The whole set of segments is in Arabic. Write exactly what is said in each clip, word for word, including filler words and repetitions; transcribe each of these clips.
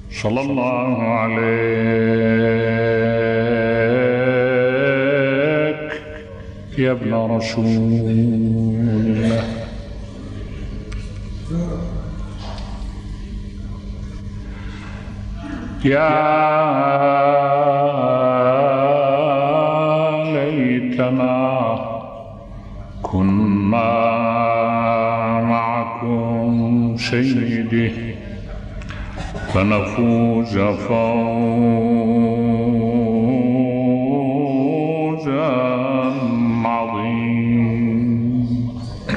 صلى الله عليك يا ابن رسول الله. يا ليتنا كنا معكم سيدي فنفوز فوزا عظيما.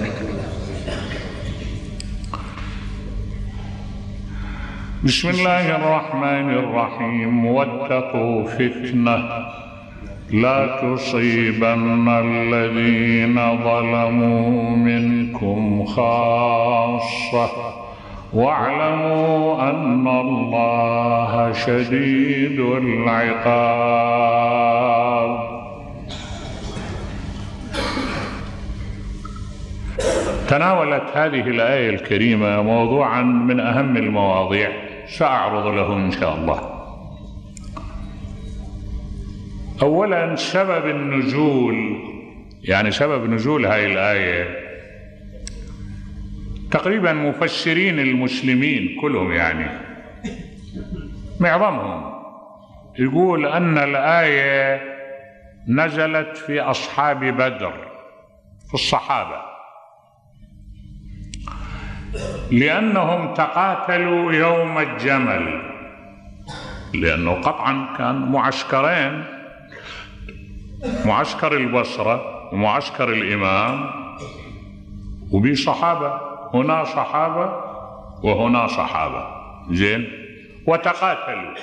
بسم الله الرحمن الرحيم. واتقوا فتنة لا تصيبن الذين ظلموا منكم خاصة واعلموا أن الله شديد العقاب. تناولت هذه الآية الكريمة موضوعا من أهم المواضيع سأعرض له إن شاء الله. أولا سبب النزول، يعني سبب نزول هذه الآية. تقريبا مفسرين المسلمين كلهم يعني معظمهم يقول أن الآية نزلت في أصحاب بدر، في الصحابة، لأنهم تقاتلوا يوم الجمل، لأنه قطعا كان معسكرين، معسكر البصرة ومعسكر الإمام، وبي صحابة، هنا صحابة وهنا صحابة، زين، وتقاتلوا.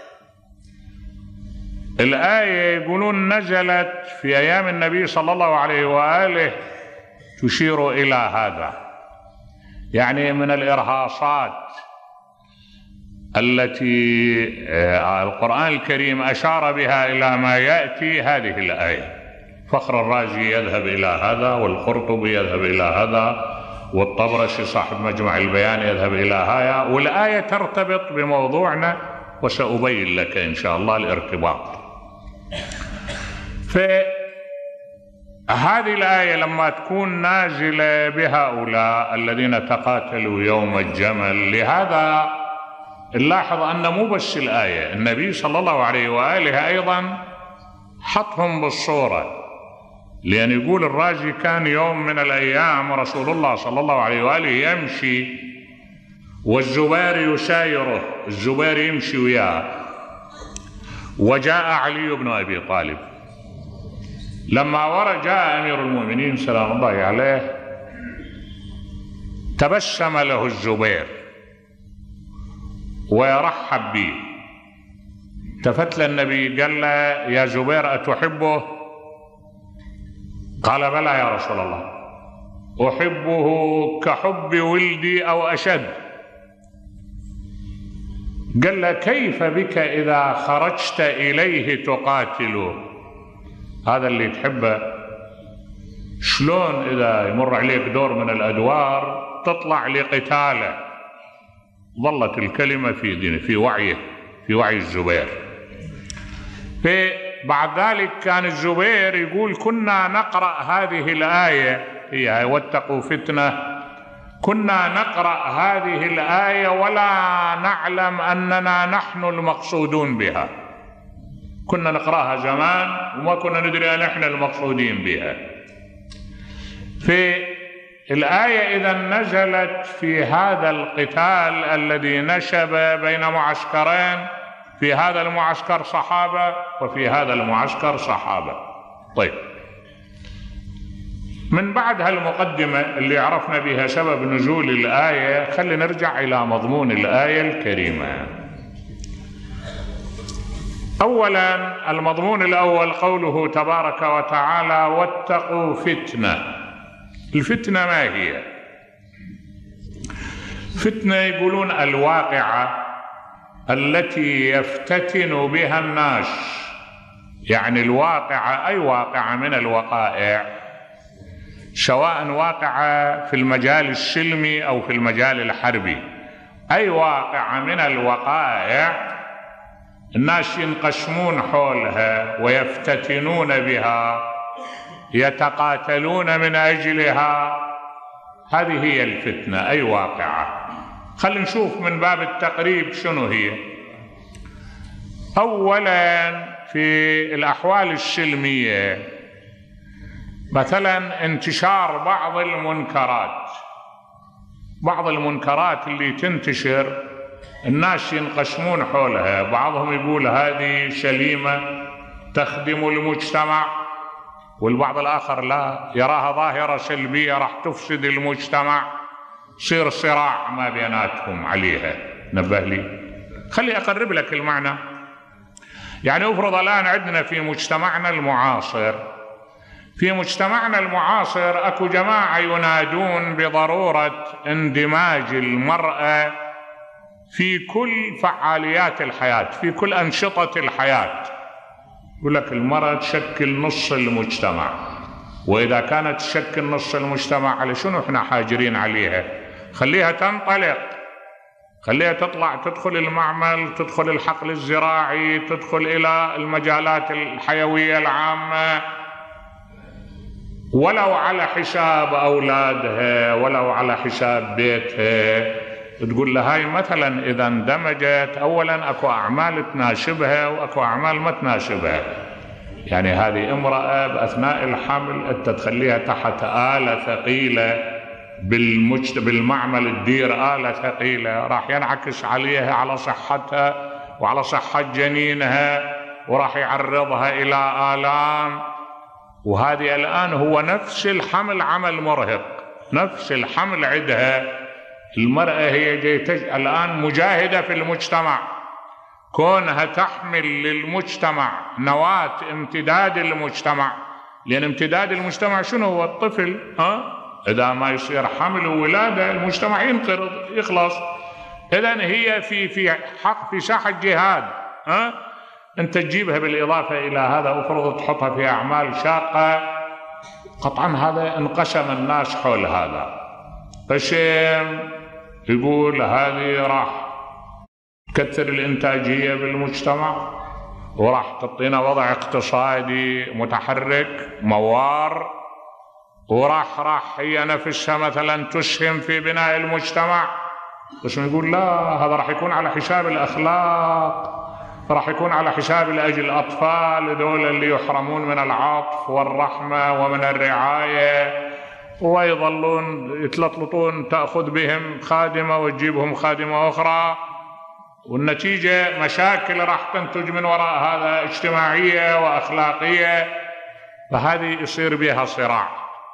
الآية يقولون نزلت في أيام النبي صلى الله عليه وآله تشير إلى هذا، يعني من الإرهاصات التي القرآن الكريم أشار بها إلى ما يأتي هذه الآية. فخر الرازي يذهب إلى هذا، والقرطبي يذهب إلى هذا، والطبرسي صاحب مجمع البيان يذهب إلى هذا، والآية ترتبط بموضوعنا وسأبين لك إن شاء الله الارتباط. فهذه الآية لما تكون نازلة بهؤلاء الذين تقاتلوا يوم الجمل، لهذا نلاحظ أن مو بس الآية، النبي صلى الله عليه وآله أيضا حطهم بالصورة، لأن يقول الرازي كان يوم من الأيام رسول الله صلى الله عليه وآله يمشي والزبير يسايره، الزبير يمشي وياه، وجاء علي بن أبي طالب. لما ورد جاء أمير المؤمنين سلام الله عليه تبسم له الزبير ويرحب به. التفت للنبي قال له: يا زبير أتحبه؟ قال: بلى يا رسول الله، أحبه كحب ولدي أو أشد. قال له: كيف بك إذا خرجت إليه تقاتله؟ هذا اللي تحبه شلون إذا يمر عليك دور من الأدوار تطلع لقتاله؟ ظلت الكلمة في دينه، في وعيه، في وعي الزبير. في بعد ذلك كان الزبير يقول: كنا نقرأ هذه الآية، هي واتقوا فتنة، كنا نقرأ هذه الآية ولا نعلم أننا نحن المقصودون بها. كنا نقرأها زمان وما كنا ندري أن نحن المقصودين بها. في الآية إذا نزلت في هذا القتال الذي نشب بين معسكرين، في هذا المعسكر صحابة وفي هذا المعسكر صحابة. طيب، من بعد هالمقدمة اللي عرفنا بها سبب نزول الآية، خلينا نرجع إلى مضمون الآية الكريمة. أولا المضمون الأول قوله تبارك وتعالى: واتقوا فتنة. الفتنة ما هي؟ فتنة يقولون الواقعة التي يفتتن بها الناس، يعني الواقعة أي واقعة من الوقائع، سواء واقعة في المجال السلمي أو في المجال الحربي، أي واقعة من الوقائع الناس ينقسمون حولها ويفتتنون بها، يتقاتلون من أجلها، هذه هي الفتنة. أي واقعة. خلينا نشوف من باب التقريب شنو هي. أولا في الأحوال السلمية مثلا انتشار بعض المنكرات، بعض المنكرات اللي تنتشر الناس ينقسمون حولها، بعضهم يقول هذه سليمة تخدم المجتمع، والبعض الآخر لا، يراها ظاهرة سلبية راح تفسد المجتمع، يصير صراع ما بيناتهم عليها. نبه لي، خلي أقرب لك المعنى. يعني افرض الآن عندنا في مجتمعنا المعاصر، في مجتمعنا المعاصر اكو جماعة ينادون بضرورة اندماج المرأة في كل فعاليات الحياة، في كل أنشطة الحياة. يقول لك المرأة تشكل نص المجتمع، وإذا كانت تشكل نص المجتمع على شنو احنا حاجرين عليها؟ خليها تنطلق، خليها تطلع، تدخل المعمل، تدخل الحقل الزراعي، تدخل إلى المجالات الحيوية العامة، ولو على حساب أولادها، ولو على حساب بيتها. تقول لها هاي مثلا إذا اندمجت، أولا أكو أعمال تناسبها وأكو أعمال ما تناسبها. يعني هذه امرأة بأثناء الحمل أنت تخليها تحت آلة ثقيلة بالمجت... بالمعمل، تدير آلة ثقيلة، راح ينعكس عليها على صحتها وعلى صحة جنينها، وراح يعرضها إلى آلام. وهذه الآن هو نفس الحمل عمل مرهق، نفس الحمل عندها. المرأة هي جيتج... الآن مجاهدة في المجتمع، كونها تحمل للمجتمع نواة امتداد المجتمع، لأن امتداد المجتمع شنو هو؟ الطفل. ها؟ إذا ما يصير حمل وولادة المجتمع ينقرض يخلص. إذن هي في في حق في ساحة جهاد. ها؟ أنت تجيبها بالإضافة إلى هذا وفرض تحطها في أعمال شاقة، قطعا هذا انقسم الناس حول هذا. قسم يقول هذه راح تكثر الإنتاجية بالمجتمع، وراح تعطينا وضع اقتصادي متحرك موار، وراح راح هي نفسها مثلا تسهم في بناء المجتمع. قسم يقول لا، هذا راح يكون على حساب الأخلاق، راح يكون على حساب لأجل الأطفال ذول اللي يحرمون من العطف والرحمة ومن الرعاية، ويظلون يتلطلطون، تأخذ بهم خادمة وتجيبهم خادمة أخرى، والنتيجة مشاكل راح تنتج من وراء هذا اجتماعية وأخلاقية، فهذه يصير بها صراع.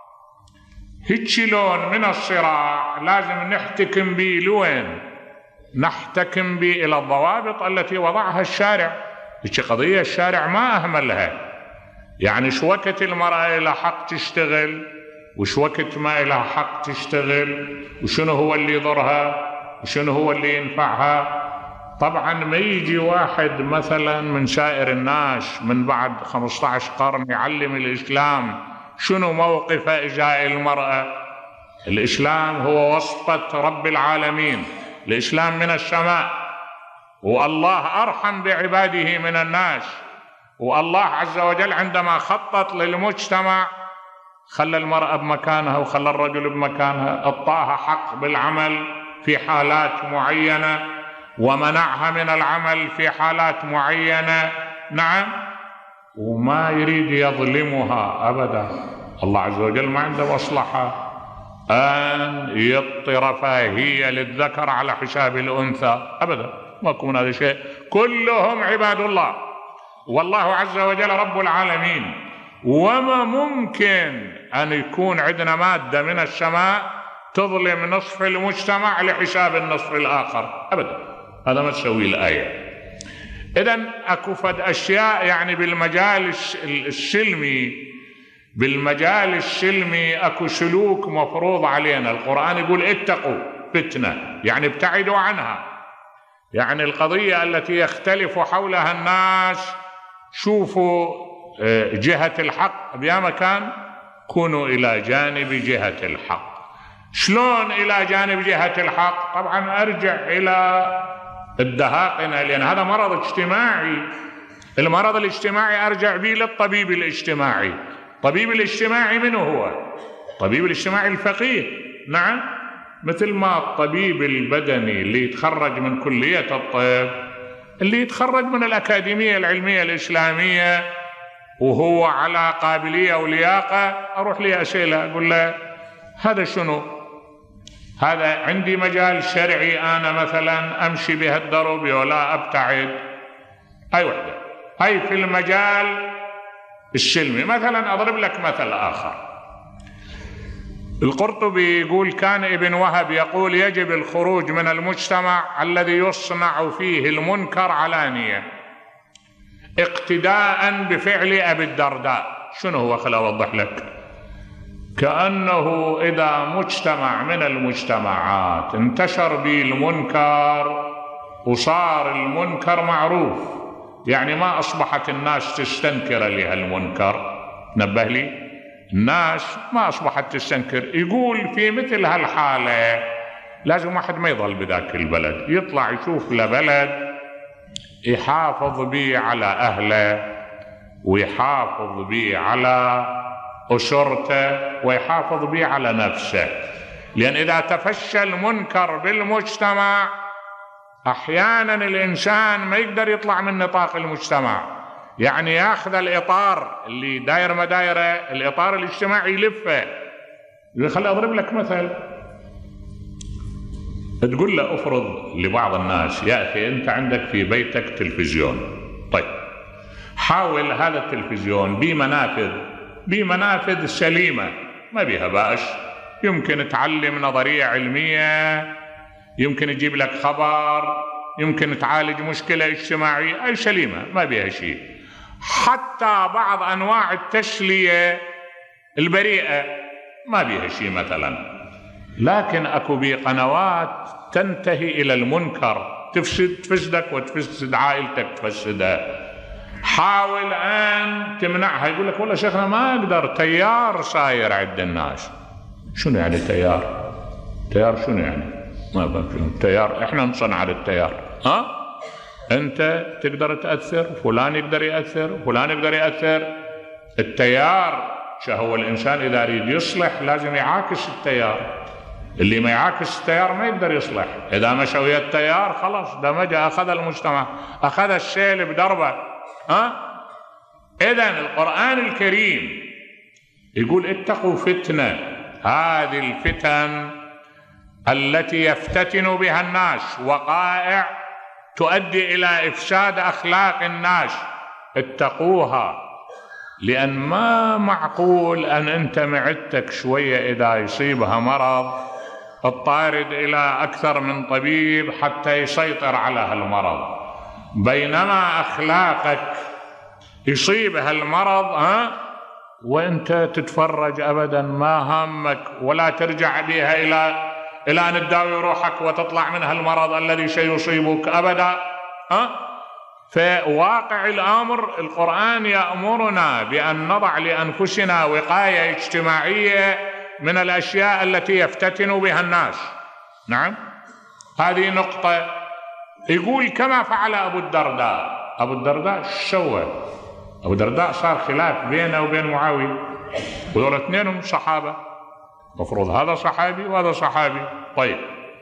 هيك لون من الصراع لازم نحتكم به. لوين نحتكم به؟ إلى الضوابط التي وضعها الشارع. هيك قضية الشارع ما أهملها. يعني شو وقت المرأة لها حق تشتغل وش وقت ما لها حق تشتغل، وشنو هو اللي يضرها وشنو هو اللي ينفعها. طبعا ما يجي واحد مثلا من سائر الناس من بعد خمسة عشر قرن يعلم الإسلام شنو موقفه إزاء المرأة. الإسلام هو وسطة رب العالمين، الإسلام من السماء، والله أرحم بعباده من الناس. والله عز وجل عندما خطط للمجتمع خلى المرأة بمكانها وخلى الرجل بمكانها، أعطاها حق بالعمل في حالات معينة ومنعها من العمل في حالات معينة. نعم، وما يريد يظلمها أبدا. الله عز وجل ما عنده مصلحة أن يعطي رفاهية للذكر على حساب الأنثى أبدا، ما يكون هذا شيء. كلهم عباد الله، والله عز وجل رب العالمين، وما ممكن أن يكون عندنا مادة من السماء تظلم نصف المجتمع لحساب النصف الآخر أبدا. هذا ما تسوي الآية. إذن أكو فد أشياء يعني بالمجال السلمي، بالمجال السلمي أكو سلوك مفروض علينا. القرآن يقول اتقوا فتنة، يعني ابتعدوا عنها. يعني القضية التي يختلف حولها الناس، شوفوا جهة الحق بيا مكان، كونوا إلى جانب جهة الحق. شلون إلى جانب جهة الحق؟ طبعا أرجع إلى الدهاقنة، لأن هذا مرض اجتماعي. المرض الاجتماعي أرجع به للطبيب الاجتماعي. الطبيب الاجتماعي من هو؟ الطبيب الاجتماعي الفقيه، نعم، مثل ما الطبيب البدني اللي يتخرج من كلية الطب، اللي يتخرج من الأكاديمية العلمية الإسلامية وهو على قابلية ولياقة، أروح لي أسئلة أقول له هذا شنو؟ هذا عندي مجال شرعي أنا مثلا أمشي بهالدرب ولا أبتعد؟ هاي وحدة. هاي في المجال السلمي. مثلا أضرب لك مثل آخر. القرطبي يقول كان ابن وهب يقول يجب الخروج من المجتمع الذي يصنع فيه المنكر علانية اقتداء بفعل أبي الدرداء. شنو هو؟ خل أوضح لك. كأنه إذا مجتمع من المجتمعات انتشر به المنكر وصار المنكر معروف، يعني ما أصبحت الناس تستنكر لها المنكر، نبه لي، الناس ما أصبحت تستنكر. يقول في مثل هالحالة لازم واحد ما يظل بذاك البلد، يطلع يشوف له بلد يحافظ به على أهله ويحافظ به على أسرته ويحافظ به على نفسه. لأن إذا تفشى المنكر بالمجتمع أحيانا الإنسان ما يقدر يطلع من نطاق المجتمع، يعني ياخذ الإطار اللي داير ما دايره، الإطار الاجتماعي يلفه. خلي أضرب لك مثل. تقول له افرض لبعض الناس يا أخي أنت عندك في بيتك تلفزيون، طيب حاول هذا التلفزيون بمنافذ بمنافذ سليمة ما بيها بأس، يمكن تعلم نظرية علمية، يمكن يجيب لك خبر، يمكن تعالج مشكلة اجتماعية، أي سليمة ما بيها شيء. حتى بعض أنواع التسلية البريئة ما بيها شيء مثلا. لكن أكو بي قنوات تنتهي إلى المنكر، تفسد تفسدك وتفسد عائلتك تفسدها. حاول أن تمنعها. يقول لك والله شيخنا ما أقدر، تيار صاير عند الناس. شنو يعني تيار؟ تيار شنو يعني؟ ما بفهم. تيار احنا نصنع التيار. ها؟ انت تقدر تأثر، فلان يقدر يأثر، فلان يقدر يأثر. التيار شهو الإنسان إذا يريد يصلح لازم يعاكس التيار. اللي ما يعاكس التيار ما يقدر يصلح. إذا مشى ويا التيار خلاص دمج، أخذ المجتمع، أخذ السيل بدربه. ها؟ إذن القرآن الكريم يقول اتقوا فتنة، هذه الفتن التي يفتتن بها الناس وقائع تؤدي إلى إفساد أخلاق الناس، اتقوها. لأن ما معقول أن أنت معدتك شوية إذا يصيبها مرض الطارد إلى أكثر من طبيب حتى يسيطر على هالمرض، بينما أخلاقك يصيبها المرض ها وأنت تتفرج أبدا، ما همك ولا ترجع بها إلى إلى أن تداوي روحك وتطلع منها المرض الذي سيصيبك أبدا. ها؟ فواقع الأمر القرآن يأمرنا بأن نضع لأنفسنا وقاية اجتماعية من الأشياء التي يفتتن بها الناس. نعم، هذه نقطة. يقول كما فعل أبو الدرداء. أبو الدرداء سوى؟ أبو الدرداء صار خلاف بينه وبين معاوية، وذول اثنينهم صحابة، مفروض هذا صحابي وهذا صحابي. طيب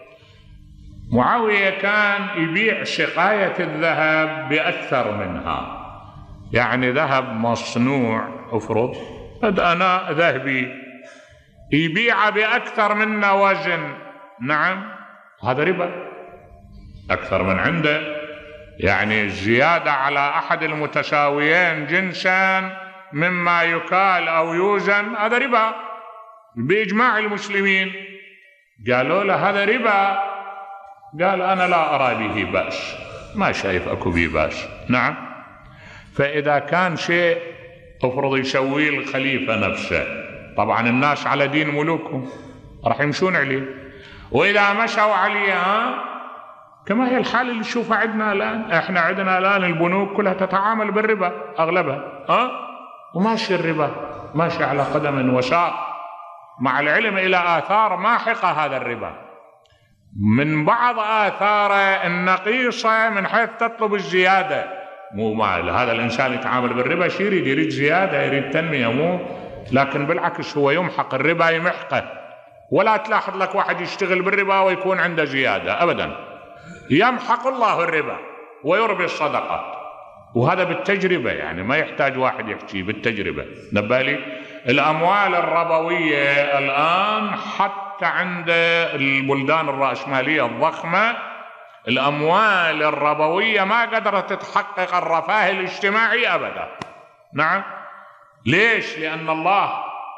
معاوية كان يبيع سقاية الذهب بأكثر منها، يعني ذهب مصنوع افرض أنا ذهبي يبيع بأكثر من وزن. نعم، هذا ربا، أكثر من عنده، يعني زيادة على أحد المتساويين جنسا مما يكال أو يوزن، هذا ربا بإجماع المسلمين. قالوا له هذا ربا، قال أنا لا أرى به بأس، ما شايف أكو به بأس. نعم، فإذا كان شيء افرض يسويه الخليفة نفسه، طبعا الناس على دين ملوكهم راح يمشون عليه، وإذا مشوا عليه ها كما هي الحالة اللي نشوفها عندنا الآن. احنا عندنا الآن البنوك كلها تتعامل بالربا أغلبها، ها وماشي الربا ماشي على قدم وساق. مع العلم إلى آثار ماحقة هذا الربا. من بعض آثاره النقيصة من حيث تطلب الزيادة، مو مال هذا الإنسان يتعامل بالربا شي يريد يريد زيادة يريد تنمية، مو لكن بالعكس هو يمحق الربا يمحقه. ولا تلاحظ لك واحد يشتغل بالربا ويكون عنده زيادة أبدا، يمحق الله الربا ويربي الصدقات، وهذا بالتجربة يعني ما يحتاج واحد يحكي بالتجربة. نبالي الأموال الربوية الآن حتى عند البلدان الرأسمالية الضخمة الأموال الربوية ما قدرت تحقق الرفاه الاجتماعي أبدا. نعم، ليش؟ لأن الله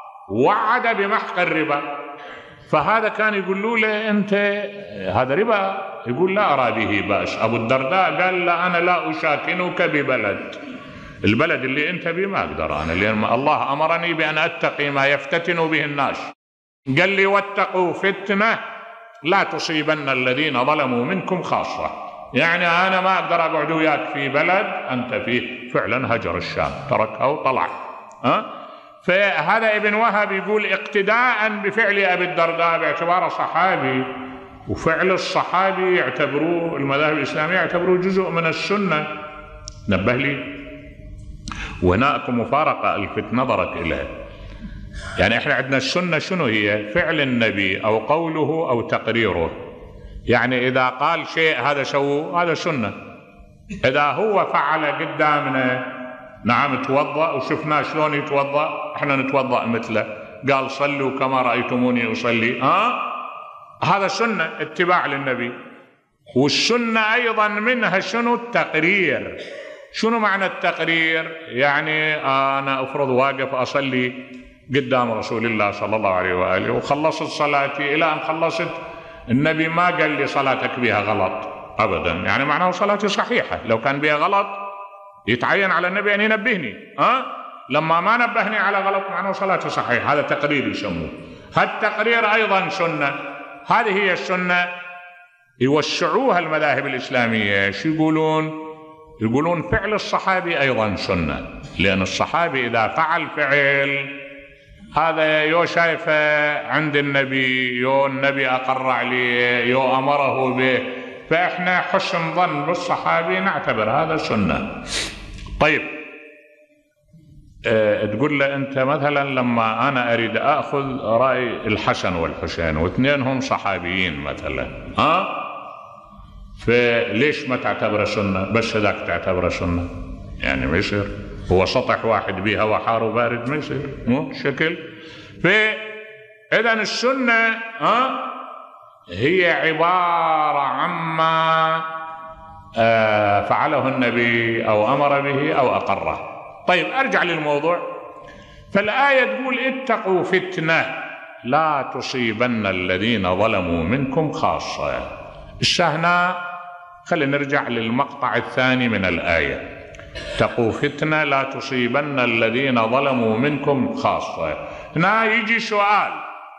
وعد بمحق الربا، فهذا كان يقول له أنت هذا ربا، يقول لا أرى به بأس. أبو الدرداء قال لا أنا لا أشاكنك ببلد، البلد اللي أنت به ما أقدر أنا، لأن الله أمرني بأن أتقي ما يفتتن به الناس. قال لي واتقوا فتنة لا تصيبن الذين ظلموا منكم خاصة، يعني أنا ما أقدر أقعد وياك في بلد أنت فيه. فعلا هجر الشام تركها وطلع. أه؟ فهذا ابن وهب يقول اقتداء بفعل أبي الدرداء باعتباره صحابي، وفعل الصحابي يعتبروه المذاهب الإسلامية يعتبروه جزء من السنة. نبه لي وهناك مفارقة الفت نظرك إليها. يعني احنا عندنا السنة شنو هي؟ فعل النبي أو قوله أو تقريره. يعني إذا قال شيء هذا سووا هذا سنة، إذا هو فعل قدامنا نعم توضأ وشفنا شلون يتوضأ احنا نتوضأ مثله، قال صلوا كما رأيتموني أصلي، ها هذا سنة اتباع للنبي. والسنة أيضا منها شنو؟ التقرير. شنو معنى التقرير؟ يعني أنا أفرض واقف أصلي قدام رسول الله صلى الله عليه وآله وخلصت صلاتي، إلى أن خلصت النبي ما قال لي صلاتك بها غلط أبدا، يعني معناه صلاتي صحيحة. لو كان بها غلط يتعين على النبي أن ينبهني، أه؟ لما ما نبهني على غلط معناه صلاتي صحيحة، هذا تقرير يسموه. هالتقرير أيضا سنة. هذه هي السنة يوسعوها المذاهب الإسلامية. شو يقولون؟ يقولون فعل الصحابي أيضا سنة، لأن الصحابي إذا فعل فعل هذا يو شايفه عند النبي، يو النبي أقر عليه، يو أمره به، فإحنا حسن ظن بالصحابي نعتبر هذا سنة. طيب أه تقول له أنت مثلا لما أنا أريد أخذ رأي الحسن والحسين واثنينهم صحابيين مثلا، ها فليش ما تعتبره سنة؟ بس ذاك تعتبره سنة؟ يعني ما يصير، هو سطح واحد بها وحار وبارد ما يصير، مو شكل. فإذا السنة ها هي عبارة عما فعله النبي أو أمر به أو أقره. طيب أرجع للموضوع. فالآية تقول اتقوا فتنة لا تصيبن الذين ظلموا منكم خاصة. الشهناء خلينا نرجع للمقطع الثاني من الآية، اتقوا فتنة لا تصيبن الذين ظلموا منكم خاصة. هنا يجي سؤال،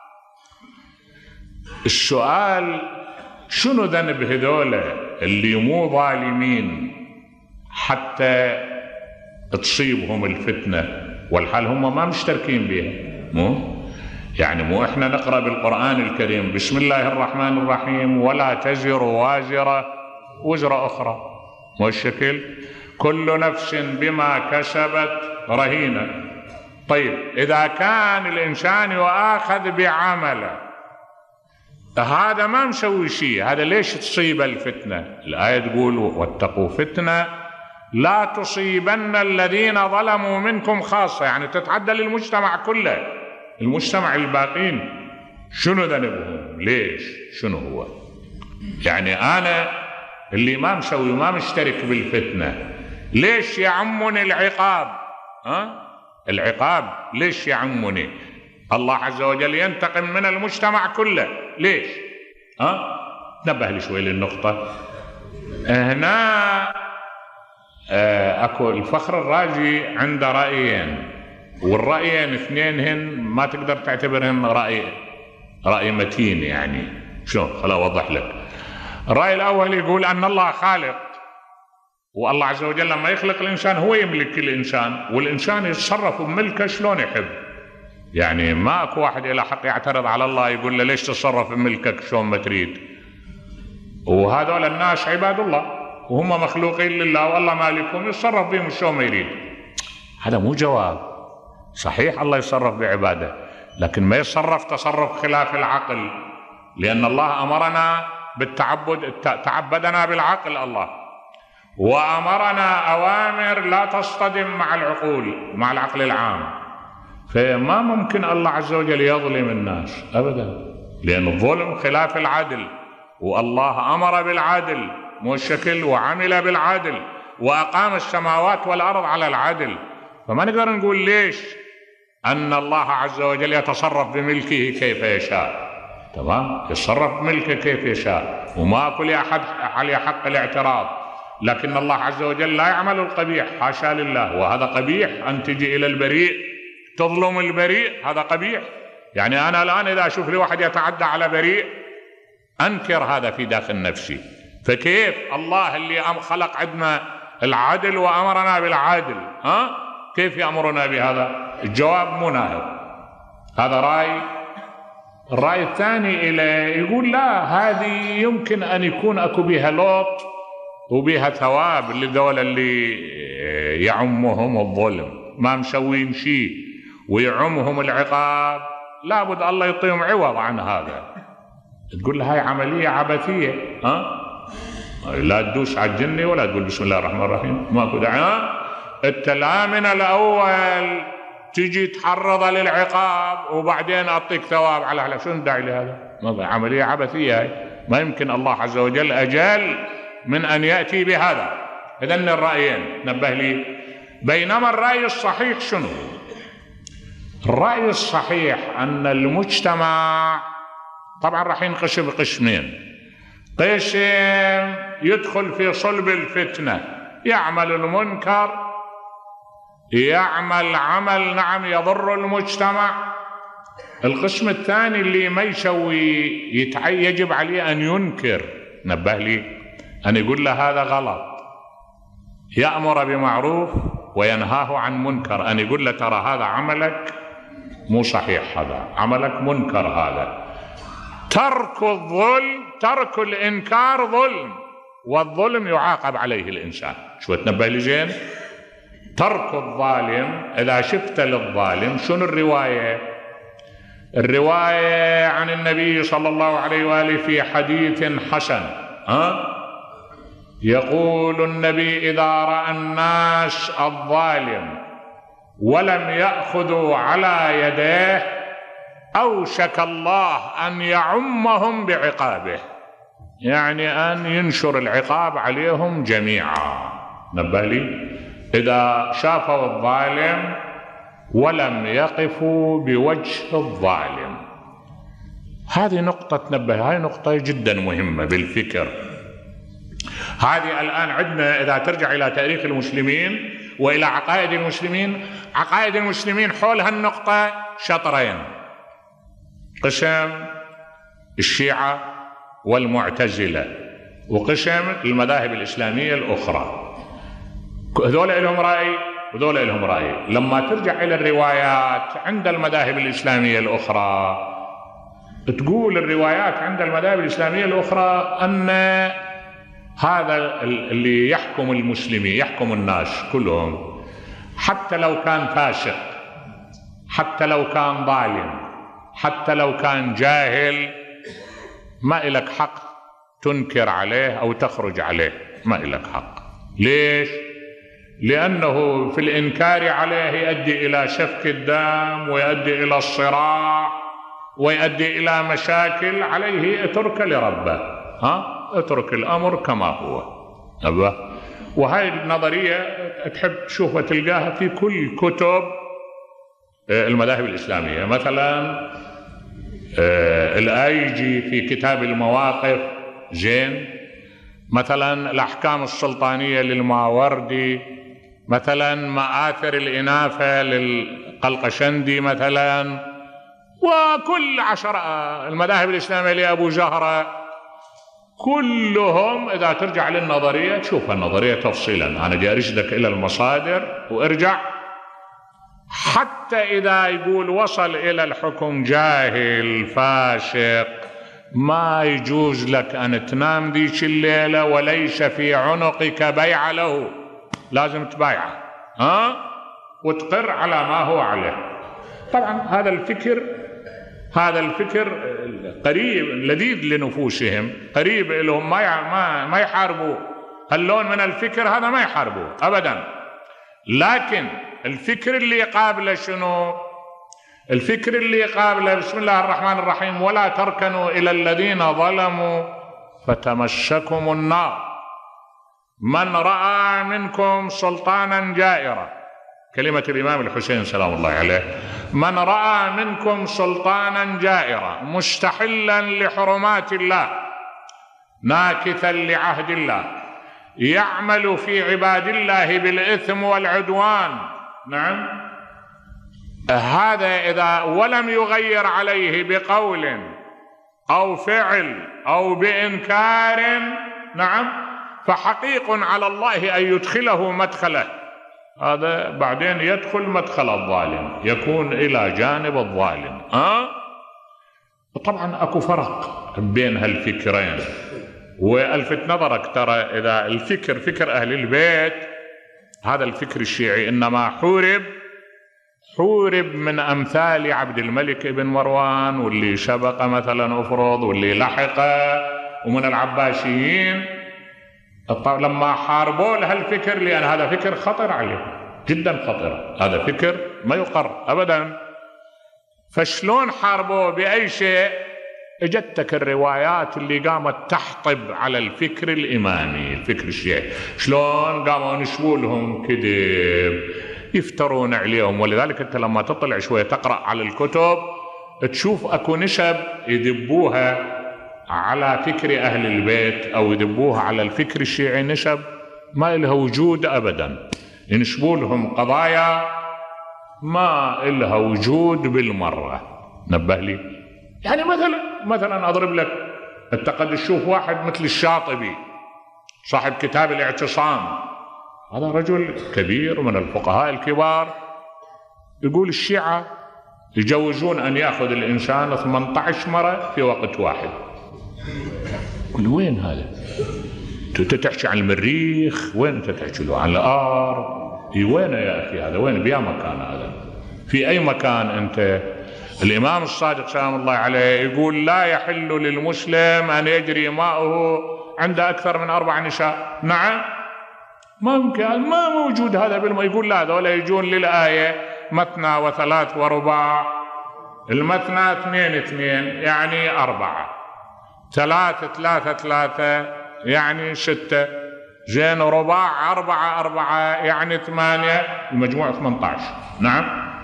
السؤال شنو ذنب هذول اللي مو ظالمين حتى تصيبهم الفتنة والحال هم ما مشتركين بها؟ مو يعني مو احنا نقرأ بالقرآن الكريم بسم الله الرحمن الرحيم ولا تزر وازرة وزر أخرى، مو الشكل؟ كل نفس بما كسبت رهينة. طيب إذا كان الإنسان يؤاخذ بعمله هذا ما مسوي شيء، هذا ليش تصيب الفتنة؟ الآية تقول واتقوا فتنة لا تصيبن الذين ظلموا منكم خاصة، يعني تتعدى للمجتمع كله، المجتمع الباقين شنو ذنبهم؟ ليش؟ شنو هو؟ يعني أنا اللي ما مسوي ما مشترك بالفتنة ليش يعمني العقاب؟ ها؟ العقاب ليش يعمني؟ الله عز وجل ينتقم من المجتمع كله، ليش؟ ها؟ نبه لي شوي للنقطة هنا. اكو الفخر الرازي عنده رأيين، والرأيين اثنينهن ما تقدر تعتبرهن رأي رأي متين. يعني شلون؟ خل اوضح لك. الرأي الاول يقول ان الله خالق، والله عز وجل لما يخلق الانسان هو يملك الانسان، والانسان يتصرف بملكه شلون يحب. يعني ما اكو واحد له حق يعترض على الله يقول له ليش تتصرف بملكك شلون ما تريد. وهذول الناس عباد الله وهم مخلوقين لله والله مالكهم يتصرف بهم شلون ما يريد. هذا مو جواب. صحيح الله يتصرف بعباده لكن ما يتصرف تصرف خلاف العقل، لأن الله أمرنا بالتعبد، تعبدنا بالعقل الله، وأمرنا أوامر لا تصطدم مع العقول مع العقل العام. فما ممكن الله عز وجل يظلم الناس أبدا، لأن الظلم خلاف العدل، والله أمر بالعدل مو الشكل، وعمل بالعدل وأقام السماوات والأرض على العدل. فما نقدر نقول ليش أن الله عز وجل يتصرف بملكه كيف يشاء. تمام، يتصرف بملكه كيف يشاء وما كل أحد عليه حق الاعتراض، لكن الله عز وجل لا يعمل القبيح، حاشا لله. وهذا قبيح أن تجي إلى البريء تظلم البريء، هذا قبيح. يعني أنا الآن إذا أشوف لي واحد يتعدى على بريء أنكر هذا في داخل نفسي. فكيف الله اللي أم خلق عندنا العدل وأمرنا بالعدل ها كيف يأمرنا بهذا؟ الجواب مو ناهض. هذا رأي. الرأي الثاني إليه يقول لا، هذه يمكن أن يكون أكو بها لوط وبها ثواب للدولة اللي يعمهم الظلم ما مسوين شيء ويعمهم العقاب، لابد الله يعطيهم عوض عن هذا. تقول له هاي عملية عبثية ها؟ لا تدوس على الجنة ولا تقول بسم الله الرحمن الرحيم، ماكو داعي. انت لا من الأول تجي تحرض للعقاب وبعدين أعطيك ثواب على هذا، شنو الداعي لهذا؟ عملية عبثية هاي، ما يمكن الله عز وجل أجل من أن يأتي بهذا. إذن الرأيين نبه لي. بينما الرأي الصحيح شنو؟ الرأي الصحيح أن المجتمع طبعا راح ينقسم قسمين. قسم يدخل في صلب الفتنة، يعمل المنكر، يعمل عمل نعم يضر المجتمع. القسم الثاني اللي ما يسوي يتعي يجب عليه أن ينكر، نبه لي، أن يقول له هذا غلط، يأمر بمعروف وينهاه عن منكر، أن يقول له ترى هذا عملك مو صحيح، هذا عملك منكر. هذا ترك الظلم، ترك الإنكار ظلم، والظلم يعاقب عليه الإنسان. شو تنبه لي زين؟ ترك الظالم، إذا شفت للظالم شنو الرواية؟ الرواية عن النبي صلى الله عليه وآله في حديث حسن ها؟ يقول النبي إذا رأى الناس الظالم ولم يأخذوا على يديه أوشك الله أن يعمهم بعقابه، يعني أن ينشر العقاب عليهم جميعا. نبه لي، إذا شافوا الظالم ولم يقفوا بوجه الظالم. هذه نقطة تنبه، هذه نقطة جدا مهمة بالفكر. هذه الآن عندنا إذا ترجع إلى تاريخ المسلمين وإلى عقائد المسلمين، عقائد المسلمين حول هالنقطة شطرين: قسم الشيعة والمعتزلة، وقسم المذاهب الإسلامية الأخرى. هذول لهم رأي وذول لهم رأي. لما ترجع إلى الروايات عند المذاهب الإسلامية الأخرى، تقول الروايات عند المذاهب الإسلامية الأخرى أن هذا اللي يحكم المسلمين، يحكم الناس كلهم، حتى لو كان فاسق، حتى لو كان ظالم، حتى لو كان جاهل، ما إلك حق تنكر عليه أو تخرج عليه، ما إلك حق. ليش؟ لأنه في الإنكار عليه يؤدي إلى سفك الدم ويؤدي إلى الصراع ويؤدي إلى مشاكل. عليه اترك لربه، ها؟ اترك الأمر كما هو. أبا. وهاي النظرية تحب تشوفها تلقاها في كل كتب المذاهب الإسلامية. مثلا الآيجي في كتاب المواقف زين، مثلا الأحكام السلطانية للماوردي، مثلا مآثر الإناثة للقلقشندي مثلا، وكل عشر المذاهب الإسلامية لأبو زهرة، كلهم إذا ترجع للنظرية تشوف النظرية تفصيلا. أنا جاي أرشدك إلى المصادر وارجع. حتى إذا يقول وصل إلى الحكم جاهل فاسق ما يجوز لك أن تنام ذيك الليلة وليس في عنقك بيع له، لازم تبايعه ها وتقر على ما هو عليه. طبعا هذا الفكر هذا الفكر قريب لذيذ لنفوسهم، قريب لهم، ما ما ما يحاربوه. هاللون من الفكر هذا ما يحاربوه أبدا. لكن الفكر اللي قابله شنو؟ الفكر اللي قابله بسم الله الرحمن الرحيم ولا تركنوا إلى الذين ظلموا فتمسكم النار من رأى منكم سلطانا جائرا، كلمة الإمام الحسين سلام الله عليه، من رأى منكم سلطانا جائرا مستحلا لحرمات الله ناكثا لعهد الله يعمل في عباد الله بالإثم والعدوان، نعم، هذا إذا ولم يغير عليه بقول أو فعل أو بإنكار، نعم، فحقيق على الله أن يدخله مدخله، هذا بعدين يدخل مدخل الظالم، يكون إلى جانب الظالم. أه؟ طبعا أكو فرق بين هالفكرين، والفت نظرك ترى إذا الفكر فكر أهل البيت، هذا الفكر الشيعي إنما حورب حورب من أمثال عبد الملك بن مروان واللي سبق مثلا أفرض واللي لحقه ومن العباسيين، لما حاربوا له الفكر لأن هذا فكر خطر عليه جدا خطر، هذا فكر ما يقر أبدا. فشلون حاربوا بأي شيء؟ اجتك الروايات اللي قامت تحطب على الفكر الإمامي الفكر الشيعي، شلون قاموا نشبوا لهم كذب يفترون عليهم. ولذلك انت لما تطلع شوية تقرأ على الكتب تشوف اكو نسب يدبوها على فكر أهل البيت أو يدبوها على الفكر الشيعي، نسب ما لها وجود أبدا، ينسبوا لهم قضايا ما لها وجود بالمرة. نبه لي يعني مثلا مثلا أضرب لك، أنت قد تشوف واحد مثل الشاطبي صاحب كتاب الاعتصام، هذا رجل كبير من الفقهاء الكبار، يقول الشيعة يجوزون أن يأخذ الإنسان ثمانية عشر مرة في وقت واحد. قل وين هذا؟ انت تحكي عن المريخ، وين انت تحكي له عن الارض؟ اي وين يا اخي هذا؟ وين بيا مكان هذا؟ في اي مكان انت؟ الامام الصادق سلام الله عليه يقول لا يحل للمسلم ان يجري ماؤه عند اكثر من اربع نساء. نعم ما يمكن، ما موجود هذا بالما. يقول لا هذول يجون للايه مثنى وثلاث ورباع، المثنى اثنين اثنين يعني اربعه، ثلاثة ثلاثة ثلاثة يعني ستة، زين رباع أربعة أربعة يعني ثمانية، المجموع ثمانية عشر. نعم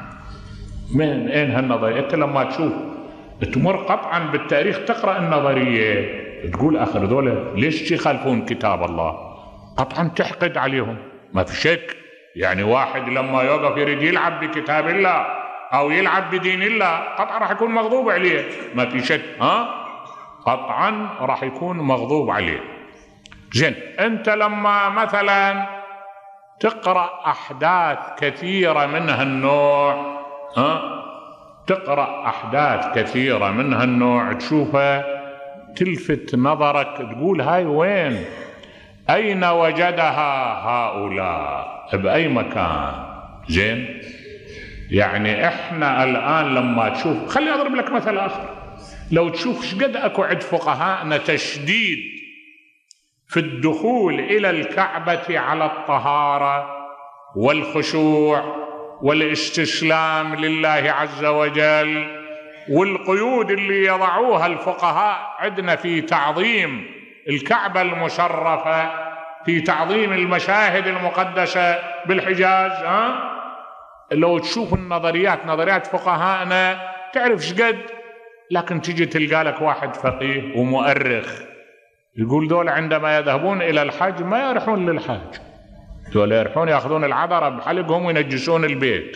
من أين هالنظرية؟ أنت لما تشوف تمر قطعا بالتاريخ تقرأ النظرية تقول آخر ذولا ليش يخالفون كتاب الله؟ قطعا تحقد عليهم ما في شك. يعني واحد لما يوقف يريد يلعب بكتاب الله أو يلعب بدين الله قطعا راح يكون مغضوب عليه ما في شك. ها قطعا راح يكون مغضوب عليه. زين انت لما مثلا تقرأ احداث كثيرة من هالنوع، ها تقرأ احداث كثيرة من هالنوع تشوفها تلفت نظرك تقول هاي وين؟ اين وجدها هؤلاء؟ باي مكان؟ زين يعني احنا الان لما تشوف، خلي اضرب لك مثل اخر، لو تشوف شقد اكو عند فقهاءنا تشديد في الدخول الى الكعبة على الطهارة والخشوع والاستسلام لله عز وجل، والقيود اللي يضعوها الفقهاء عندنا في تعظيم الكعبة المشرفة، في تعظيم المشاهد المقدسة بالحجاز. ها لو تشوف النظريات نظريات فقهاءنا تعرف شقد، لكن تجي تلقى لك واحد فقيه ومؤرخ يقول دول عندما يذهبون إلى الحج ما يروحون للحج، دول يروحون يأخذون العذرة بحلقهم وينجسون البيت.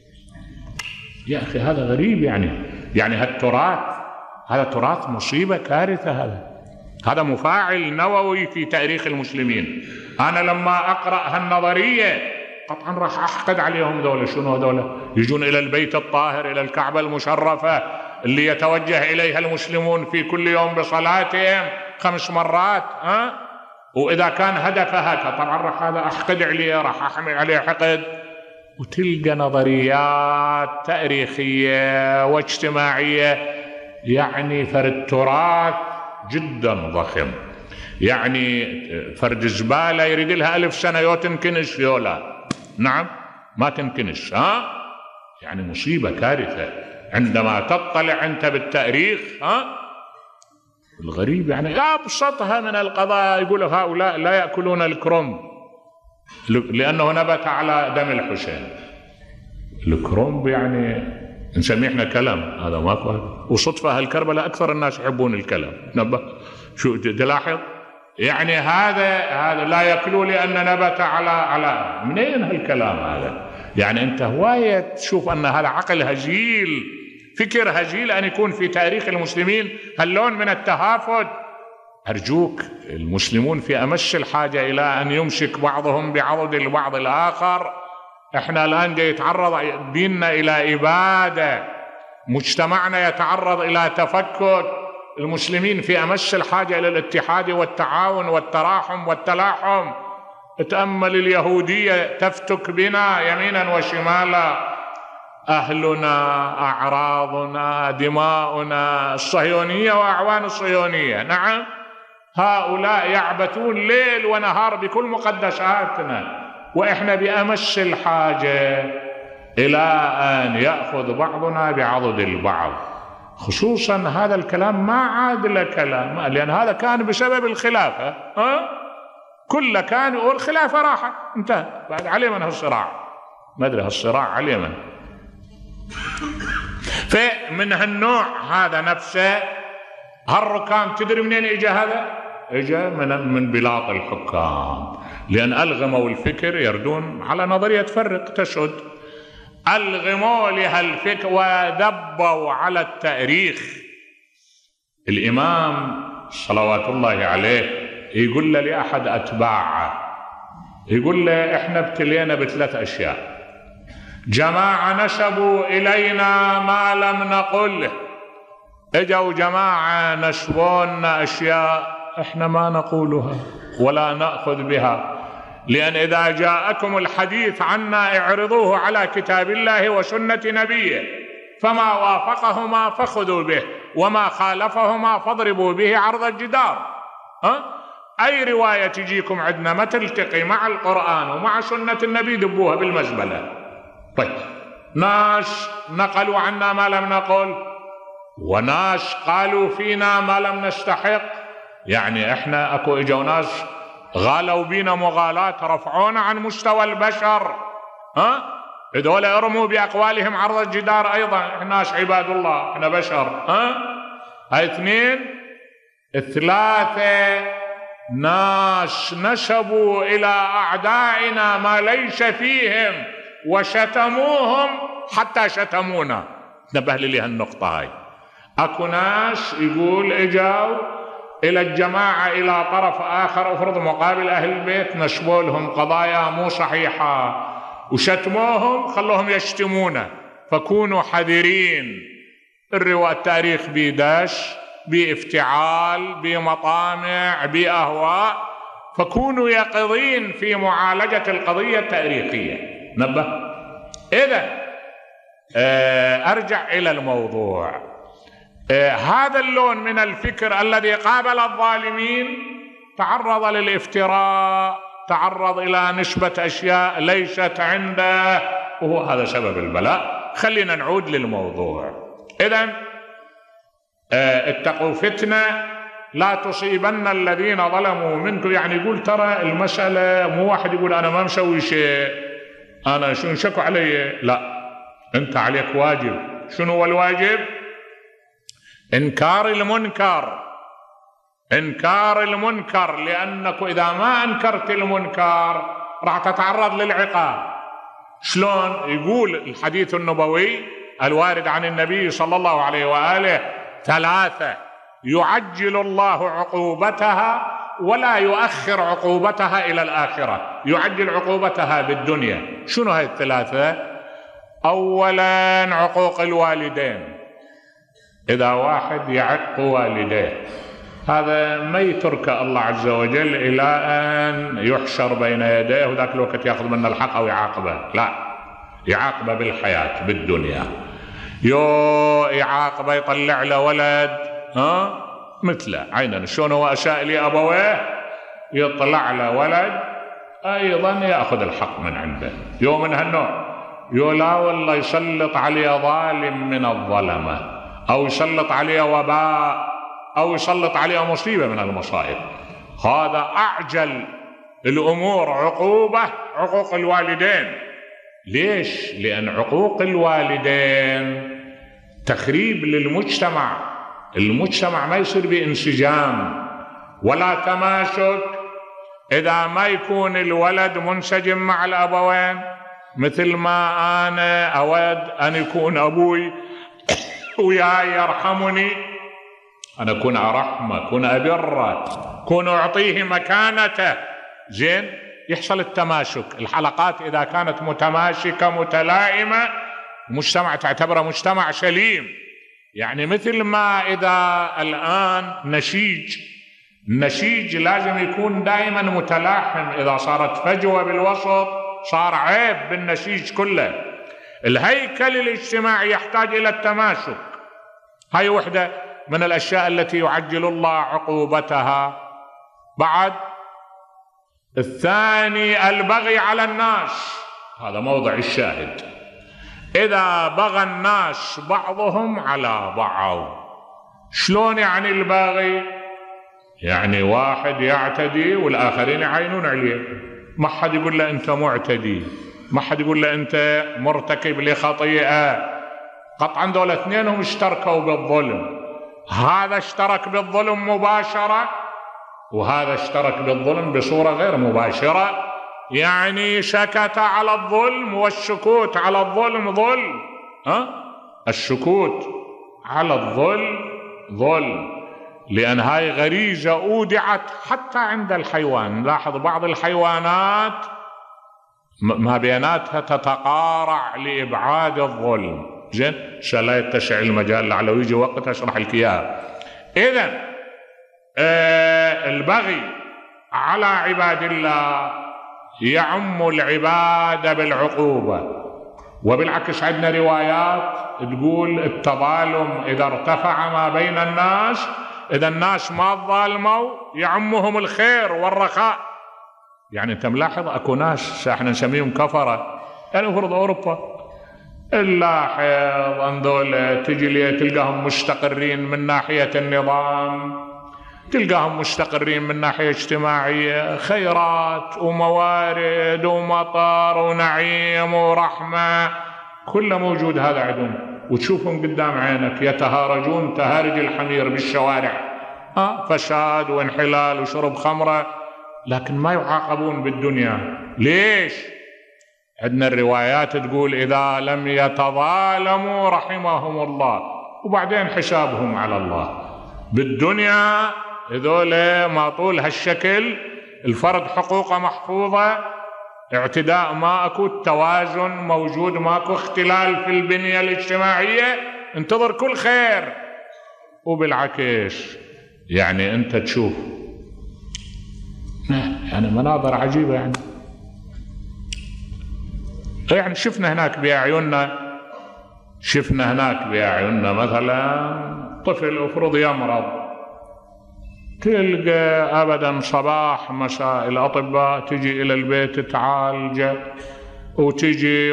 يا أخي هذا غريب، يعني يعني هالتراث هذا تراث مصيبة كارثة، هذا هذا مفاعل نووي في تاريخ المسلمين. أنا لما أقرأ هالنظرية قطعا راح أحقد عليهم ذولا. شنو ذولا؟ يجون إلى البيت الطاهر، إلى الكعبة المشرفة اللي يتوجه إليها المسلمون في كل يوم بصلاتهم خمس مرات، ها؟ وإذا كان هدفها طبعا راح هذا أحقد عليه، راح أحمل عليه حقد. وتلقى نظريات تاريخية واجتماعية، يعني فرد تراث جدا ضخم، يعني فرد زبالة يريد لها ألف سنة يو تنكنش يولا، نعم ما تنكنش، ها؟ يعني مصيبة كارثة عندما تطلع أنت بالتاريخ، ها؟ الغريب يعني أبسطها من القضايا يقول هؤلاء لا يأكلون الكرنب لأنه نبت على دم الحسين. الكرنب يعني نسميه احنا كلام، هذا ماكو هذا. وصدفة هالكربلاء أكثر الناس يحبون الكلام، نبه شو تلاحظ؟ يعني هذا هذا لا يأكلوا لأن نبت على على منين هالكلام هذا؟ يعني أنت هواية تشوف أن هذا عقل هزيل، فكر هزيل أن يكون في تاريخ المسلمين هاللون من التهافت. أرجوك، المسلمون في أمس الحاجة إلى أن يمسك بعضهم بعضد البعض الآخر. إحنا الآن جاي يتعرض ديننا إلى إبادة، مجتمعنا يتعرض إلى تفكك. المسلمين في أمس الحاجة إلى الاتحاد والتعاون والتراحم والتلاحم. تأمل اليهودية تفتك بنا يمينا وشمالا، أهلنا، أعراضنا، دماؤنا، الصهيونية وأعوان الصهيونية، نعم هؤلاء يعبثون ليل ونهار بكل مقدساتنا، وإحنا بأمس الحاجة إلى أن يأخذ بعضنا بعضد البعض. خصوصا هذا الكلام ما عاد له كلام، لأن هذا كان بسبب الخلافة، ها؟ كل كان والخلافة راحت انتهى، بعد عليه من هالصراع، ما أدري هالصراع عليه من. فمن هالنوع هذا نفسه هالركام، تدري منين اجى هذا؟ اجى من من بلاط الحكام، لأن ألغموا الفكر يردون على نظرية فرق تسد، ألغموا لهالفكر وذبوا على التاريخ. الإمام صلوات الله عليه يقول له لأحد أتباعه، يقول له إحنا ابتلينا بثلاث أشياء، جماعة نسبوا إلينا ما لم نقله، اجوا جماعة نسبون أشياء إحنا ما نقولها ولا نأخذ بها، لأن إذا جاءكم الحديث عنا اعرضوه على كتاب الله وسنة نبيه، فما وافقهما فخذوا به وما خالفهما فاضربوا به عرض الجدار. أه؟ أي رواية تجيكم عندنا ما تلتقي مع القرآن ومع سنة النبي دبوها بالمزبلة. طيب، ناس نقلوا عنا ما لم نقل، وناس قالوا فينا ما لم نستحق، يعني احنا اكو اجوا ناس غالوا بينا مغالاة رفعونا عن مستوى البشر، ها؟ هذول ارموا باقوالهم عرض الجدار ايضا، احنا ناس عباد الله، احنا بشر، ها؟ هاي اثنين. الثلاثة ناس نسبوا الى اعدائنا ما ليس فيهم وشتموهم حتى شتمونا. نبه لي هالنقطة هاي. اكو ناس يقول اجاوا الى الجماعة الى طرف اخر افرض مقابل اهل البيت، نسبوا لهم قضايا مو صحيحة وشتموهم، خلوهم يشتمونا، فكونوا حذرين. الرواية التاريخ بيدش بافتعال بمطامع باهواء، فكونوا يقظين في معالجة القضية التاريخية. نبه. إذا أرجع إلى الموضوع، هذا اللون من الفكر الذي قابل الظالمين تعرض للافتراء، تعرض إلى نسبة أشياء ليست عنده، وهو هذا سبب البلاء. خلينا نعود للموضوع. إذن اتقوا فتنة لا تصيبن الذين ظلموا منكم، يعني يقول ترى المسألة مو واحد يقول أنا ما مسوي شيء، أنا شو نشكوا علي، لا، أنت عليك واجب. شنو هو الواجب؟ إنكار المنكر، إنكار المنكر، لأنك إذا ما أنكرت المنكر راح تتعرض للعقاب. شلون؟ يقول الحديث النبوي الوارد عن النبي صلى الله عليه وآله ثلاثة يعجل الله عقوبتها ولا يؤخر عقوبتها إلى الآخرة، يعجل عقوبتها بالدنيا. شنو هاي الثلاثة؟ أولا عقوق الوالدين، إذا واحد يعق والديه هذا ما يترك الله عز وجل إلى أن يحشر بين يديه وذاك الوقت يأخذ منه الحق أو يعاقبه، لا، يعاقبه بالحياة بالدنيا. يو يعاقبه يطلع له ولد ها مثله عينا، شلون هو أساء لأبويه يطلع له ولد أيضا يأخذ الحق من عنده. يوم من هالنوع يو لا والله يسلط عليه ظالم من الظلمة، أو يسلط عليه وباء، أو يسلط عليه مصيبة من المصائب. هذا أعجل الأمور عقوبة عقوق الوالدين. ليش؟ لأن عقوق الوالدين تخريب للمجتمع. المجتمع ما يصير بانسجام ولا تماسك إذا ما يكون الولد منسجم مع الأبوين. مثل ما أنا أود أن يكون أبوي وياي يرحمني، أنا أكون أرحمه، أكون أبره، أكون أعطيه مكانته، زين يحصل التماسك. الحلقات إذا كانت متماسكة متلائمة مجتمع تعتبره مجتمع سليم. يعني مثل ما إذا الآن نسيج النسيج لازم يكون دائما متلاحم، إذا صارت فجوة بالوسط صار عيب بالنسيج كله. الهيكل الاجتماعي يحتاج إلى التماسك. هاي وحدة من الأشياء التي يعجل الله عقوبتها. بعد الثاني البغي على الناس، هذا موضع الشاهد. إذا بغى الناس بعضهم على بعض. شلون يعني البغي؟ يعني واحد يعتدي والآخرين يعينون عليه، ما حد يقول له أنت معتدي، ما حد يقول له أنت مرتكب لخطيئة. قطعا دول اثنينهم اشتركوا بالظلم، هذا اشترك بالظلم مباشرة وهذا اشترك بالظلم بصورة غير مباشرة. يعني سكت على الظلم، والسكوت على الظلم ظلم. ها؟ السكوت على الظلم ظلم، لأن هاي غريزة أودعت حتى عند الحيوان. لاحظ بعض الحيوانات ما بيناتها تتقارع لإبعاد الظلم. زين لا يتسع المجال لعله يجي وقت أشرح لك إياه. إذن آه البغي على عباد الله يعم العباد بالعقوبة. وبالعكس عندنا روايات تقول التظالم إذا ارتفع ما بين الناس، إذا الناس ما ظالموا يعمهم الخير والرخاء. يعني أنت ملاحظ أكو ناس احنا نسميهم كفرة، يعني فرض أوروبا اللاحظ أنذول تجي لي تلقاهم مستقرين من ناحية النظام، تلقاهم مستقرين من ناحية اجتماعية، خيرات وموارد ومطر ونعيم ورحمة كله موجود هذا عندهم، وتشوفهم قدام عينك يتهارجون تهارج الحمير بالشوارع، ها فساد وانحلال وشرب خمرة، لكن ما يعاقبون بالدنيا. ليش؟ عندنا الروايات تقول إذا لم يتظالموا رحمهم الله، وبعدين حسابهم على الله. بالدنيا هذول ما طول هالشكل، الفرد حقوقه محفوظة، اعتداء ما اكو، التوازن موجود، ماكو اختلال في البنية الاجتماعية، انتظر كل خير. وبالعكس يعني انت تشوف يعني مناظر عجيبة، يعني يعني شفنا هناك بأعيننا شفنا هناك بأعيننا مثلا طفل افرض يمرض، تلقى أبدا صباح مساء الأطباء تجي إلى البيت تعالجه، وتجي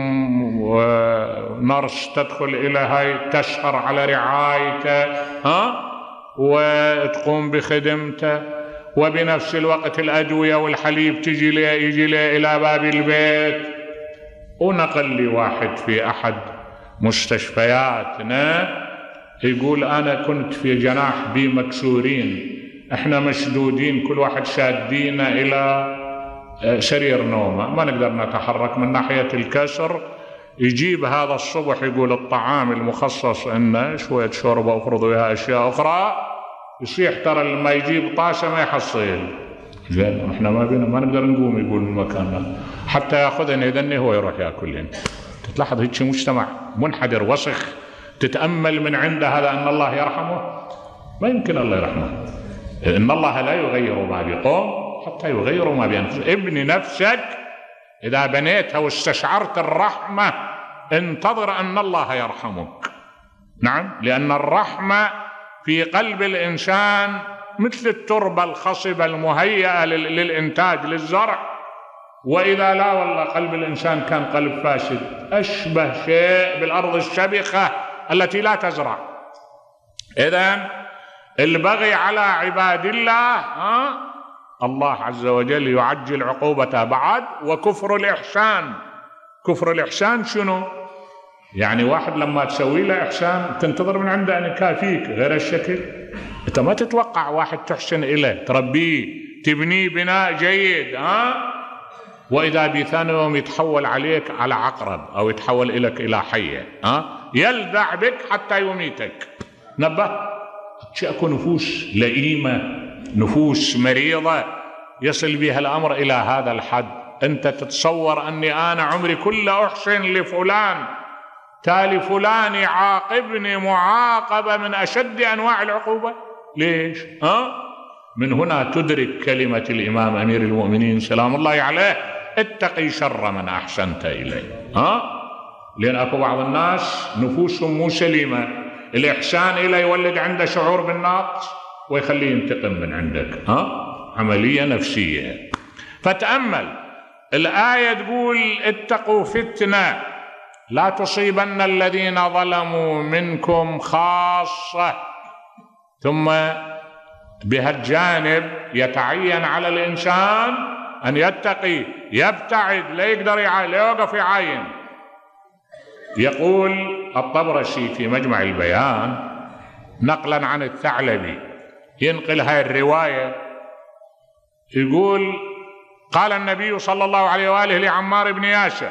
نرس تدخل إلى هاي تسهر على رعايته، ها وتقوم بخدمته، وبنفس الوقت الأدوية والحليب تجي لي يجي لي إلى باب البيت. ونقل لي واحد في أحد مستشفياتنا يقول أنا كنت في جناح بي مكسورين، احنا مشدودين كل واحد شادينا إلى سرير نومه، ما نقدر نتحرك من ناحية الكسر. يجيب هذا الصبح يقول الطعام المخصص إنه شوية شوربة وفرض وياها أشياء أخرى، يصيح ترى لما يجيب طاسة ما يحصل. زين احنا ما بينا ما نقدر نقوم يقول من مكاننا حتى ياخذهن يدني هو يروح ياكلهن. تلاحظ هيك مجتمع منحدر وسخ تتأمل من عنده هذا أن الله يرحمه؟ ما يمكن الله يرحمه. إن الله لا يغير ما بقوم حتى يغيروا ما بأنفسهم. ابني نفسك إذا بنيتها واستشعرت الرحمة انتظر أن الله يرحمك. نعم، لأن الرحمة في قلب الإنسان مثل التربة الخصبة المهيئة للإنتاج للزرع، وإذا لا والله قلب الإنسان كان قلب فاسد أشبه شيء بالأرض الشبخة التي لا تزرع. إذن البغي على عباد الله ها الله عز وجل يعجل عقوبته بعد. وكفر الإحسان، كفر الإحسان شنو؟ يعني واحد لما تسوي له إحسان تنتظر من عنده أن يكافيك غير الشكل. أنت ما تتوقع واحد تحسن إليه تربيه تبنيه بناء جيد ها وإذا بثاني يوم يتحول عليك على عقرب أو يتحول إليك إلى حية ها يلدع بك حتى يميتك. نبه تشأكو نفوس لئيمة، نفوس مريضة يصل بها الأمر إلى هذا الحد. أنت تتصور أني أنا عمري كله أحسن لفلان تالي فلان يعاقبني معاقبة من أشد أنواع العقوبة؟ ليش؟ ها؟ من هنا تدرك كلمة الإمام أمير المؤمنين سلام الله عليه اتقي شر من أحسنت إليه. ها؟ لأن أكو بعض الناس نفوسهم مو سليمة، الإحسان إليه يولد عنده شعور بالنقص ويخليه ينتقم من عندك. ها؟ عملية نفسية. فتأمل الآية تقول اتقوا فتنة لا تصيبن الذين ظلموا منكم خاصة، ثم بهالجانب يتعين على الإنسان أن يتقي يبتعد لا يقدر يعاين لا يوقف يعاين. يقول الطبرسي في مجمع البيان نقلا عن الثعلبي ينقل هاي الرواية يقول قال النبي صلى الله عليه وآله لعمار بن ياسر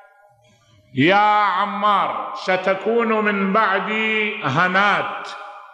يا عمار ستكون من بعدي هنات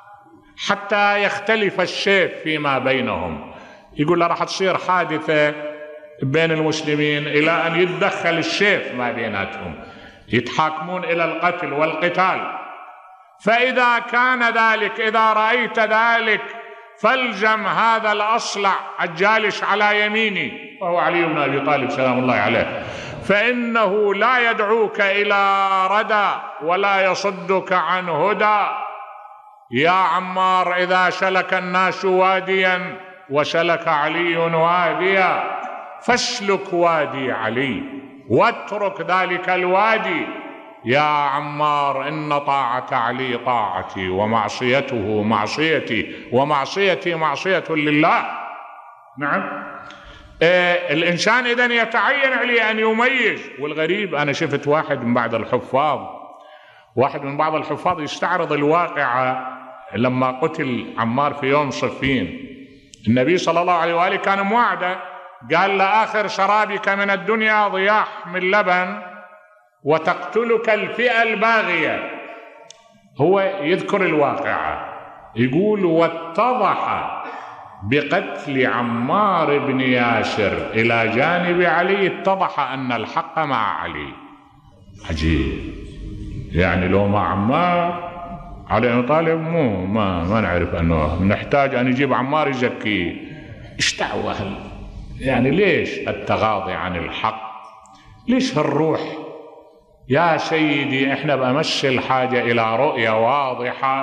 حتى يختلف السيف فيما بينهم. يقول له راح تصير حادثة بين المسلمين إلى أن يتدخل السيف ما بيناتهم يتحاكمون إلى القتل والقتال. فإذا كان ذلك إذا رأيت ذلك فالزم هذا الأصلع الجالس على يميني وهو علي بن أبي طالب سلام الله عليه، فإنه لا يدعوك إلى ردى ولا يصدك عن هدى. يا عمار إذا سلك الناس واديا وسلك علي واديا فاسلك وادي علي واترك ذلك الوادي. يا عمار إن طاعة علي طاعتي ومعصيته معصيتي ومعصيتي معصية لله. نعم. إيه الإنسان إذن يتعين عليه أن يميز. والغريب أنا شفت واحد من بعض الحفاظ واحد من بعض الحفاظ يستعرض الواقعة لما قتل عمار في يوم صفين. النبي صلى الله عليه وآله كان موعده قال لآخر شرابك من الدنيا ضياح من لبن وتقتلك الفئة الباغية. هو يذكر الواقعة يقول واتضح بقتل عمار بن ياسر إلى جانب علي اتضح أن الحق مع علي. عجيب. يعني لو مع عمار علي بن طالب مو ما ما نعرف أنه نحتاج أن يجيب عمار يزكيه. إيش دعوة يعني ليش التغاضي عن الحق؟ ليش هالروح يا سيدي؟ احنا بأمس الحاجة إلى رؤية واضحة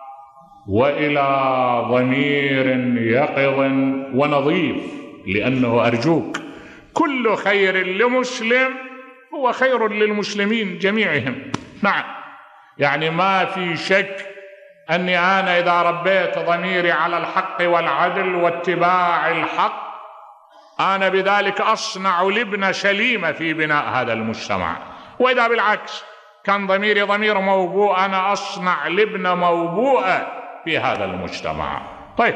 وإلى ضمير يقظ ونظيف، لأنه أرجوك كل خير لمسلم هو خير للمسلمين جميعهم. نعم، يعني ما في شك أني أنا إذا ربيت ضميري على الحق والعدل واتباع الحق أنا بذلك أصنع لبنة سليمة في بناء هذا المجتمع. وإذا بالعكس كان ضميري ضمير موبوء أنا أصنع لبنة موبوءة في هذا المجتمع. طيب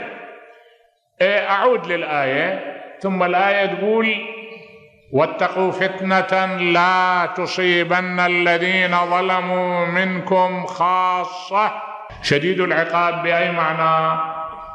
أعود للآية. ثم الآية تقول واتقوا فتنة لا تصيبن الذين ظلموا منكم خاصة. شديد العقاب بأي معنى؟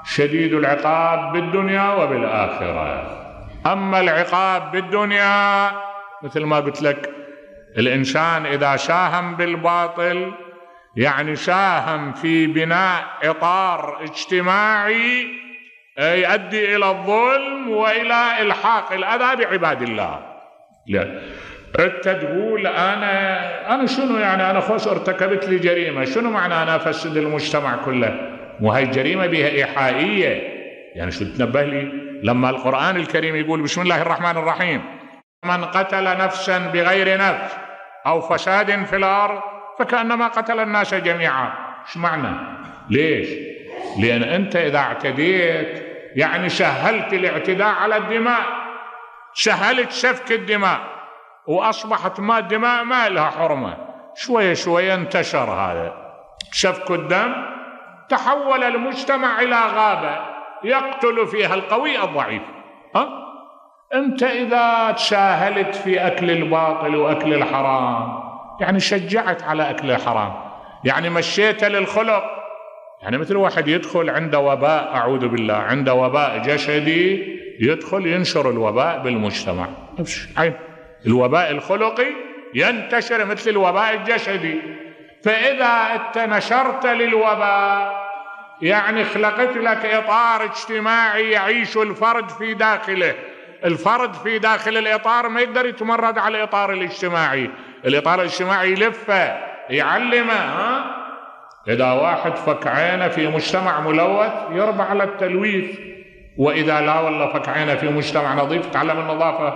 شديد العقاب بالدنيا وبالآخرة. أما العقاب بالدنيا مثل ما قلت لك، الإنسان إذا ساهم بالباطل يعني ساهم في بناء إطار اجتماعي يؤدي إلى الظلم وإلى إلحاق الأذى بعباد الله. لا أنت تقول أنا أنا شنو يعني أنا خلاص ارتكبت لي جريمة، شنو معنى أنا أفسد المجتمع كله؟ وهي الجريمة بها إيحائية، يعني شو تنبه لي لما القرآن الكريم يقول بسم الله الرحمن الرحيم: من قتل نفسا بغير نفس أو فساد في الأرض فكأنما قتل الناس جميعا. شو معنى؟ ليش؟ لأن أنت إذا اعتديت يعني سهلت الاعتداء على الدماء، سهلت سفك الدماء، وأصبحت ما الدماء ما لها حرمة. شوية شوية انتشر هذا سفك الدم، تحول المجتمع إلى غابة يقتل فيها القوي الضعيف. ها؟ أنت إذا تساهلت في أكل الباطل وأكل الحرام يعني شجعت على أكل الحرام، يعني مشيت للخلق. يعني مثل واحد يدخل عنده وباء، أعوذ بالله، عنده وباء جسدي، يدخل ينشر الوباء بالمجتمع. عين الوباء الخلقي ينتشر مثل الوباء الجسدي. فإذا أنت نشرت للوباء يعني خلقت لك إطار اجتماعي يعيش الفرد في داخله. الفرد في داخل الإطار ما يقدر يتمرد على الإطار الاجتماعي، الإطار الاجتماعي يلفه يعلمه. ها؟ إذا واحد فك عينه في مجتمع ملوث يربى على التلويث، وإذا لا والله فك عينه في مجتمع نظيف تعلم النظافة.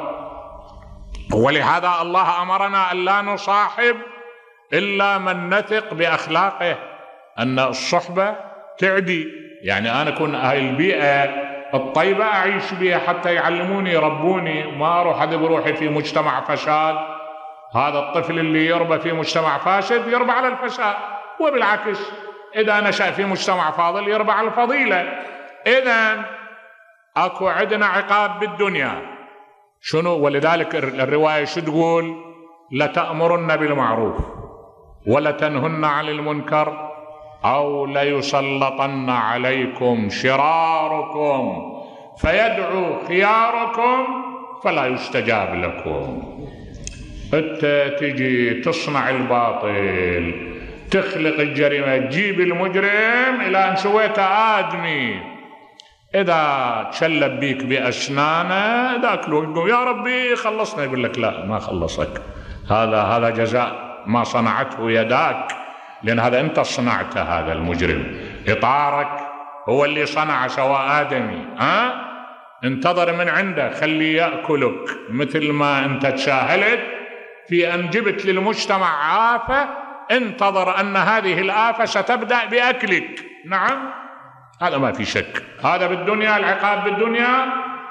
ولهذا الله أمرنا أن لا نصاحب إلا من نثق بأخلاقه، أن الصحبة تعدي. يعني أنا أكون هاي البيئة الطيبة أعيش بها حتى يعلموني يربوني، ما أروح أذب روحي في مجتمع فساد. هذا الطفل اللي يربى في مجتمع فاسد يربى على الفساد، وبالعكس إذا نشأ في مجتمع فاضل يربى على الفضيلة. إذن أكو عندنا عقاب بالدنيا شنو؟ ولذلك الرواية شو تقول؟ لتأمرن بالمعروف ولتنهن عن المنكر أو ليسلطن عليكم شراركم فيدعو خياركم فلا يستجاب لكم. أنت تجي تصنع الباطل، تخلق الجريمة، تجيب المجرم إلى أن سويته آدمي. إذا تشلب بيك بأسنانه ذاك الوقت يقول يا ربي خلصنا، يقول لك لا ما خلصك، هذا هذا جزاء ما صنعته يداك، لأن هذا أنت صنعته. هذا المجرم إطارك هو اللي صنع سواء آدمي. ها؟ انتظر من عنده، خليه يأكلك مثل ما أنت تساهلت في أن جبت للمجتمع آفة. انتظر أن هذه الآفة ستبدأ بأكلك. نعم، هذا ما في شك. هذا بالدنيا، العقاب بالدنيا.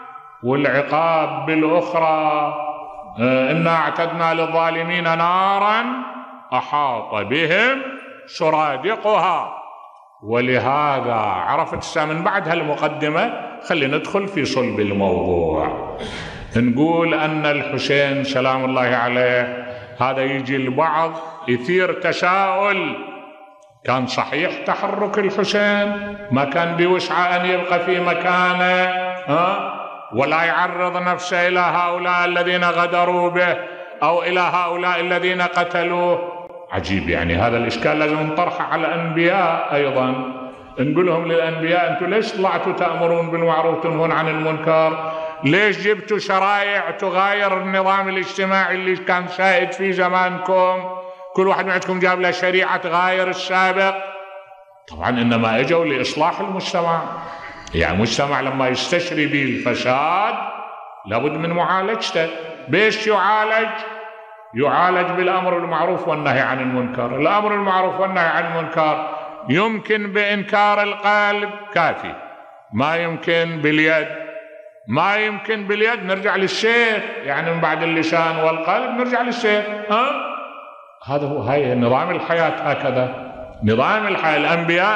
والعقاب بالأخرى إنا اعتدنا للظالمين نارا أحاط بهم سرادقها. ولهذا عرفت من بعد هالمقدمة خلي ندخل في صلب الموضوع. نقول أن الحسين سلام الله عليه، هذا يجي البعض يثير تساؤل، كان صحيح تحرك الحسين؟ ما كان بوسعه أن يبقى في مكانه ها؟ ولا يعرض نفسه إلى هؤلاء الذين غدروا به أو إلى هؤلاء الذين قتلوه؟ عجيب. يعني هذا الإشكال لازم نطرحه على الأنبياء أيضا. نقول لهم للأنبياء أنتم ليش طلعتوا تأمرون بالمعروف تنهون عن المنكر؟ ليش جبتوا شرائع تغاير النظام الاجتماعي اللي كان سائد في زمانكم؟ كل واحد منكم جاب له شريعة تغاير السابق. طبعا إنما اجوا لإصلاح المجتمع. يعني مجتمع لما يستشري به الفساد لابد من معالجته. بيش يعالج؟ يعالج بالأمر بالمعروف والنهي عن المنكر. الأمر بالمعروف والنهي عن المنكر يمكن بإنكار القلب كافي، ما يمكن باليد. ما يمكن باليد نرجع للشيخ، يعني من بعد اللسان والقلب نرجع للشيخ. ها؟ هذا هو، هاي نظام الحياة. هكذا نظام الحياة. الأنبياء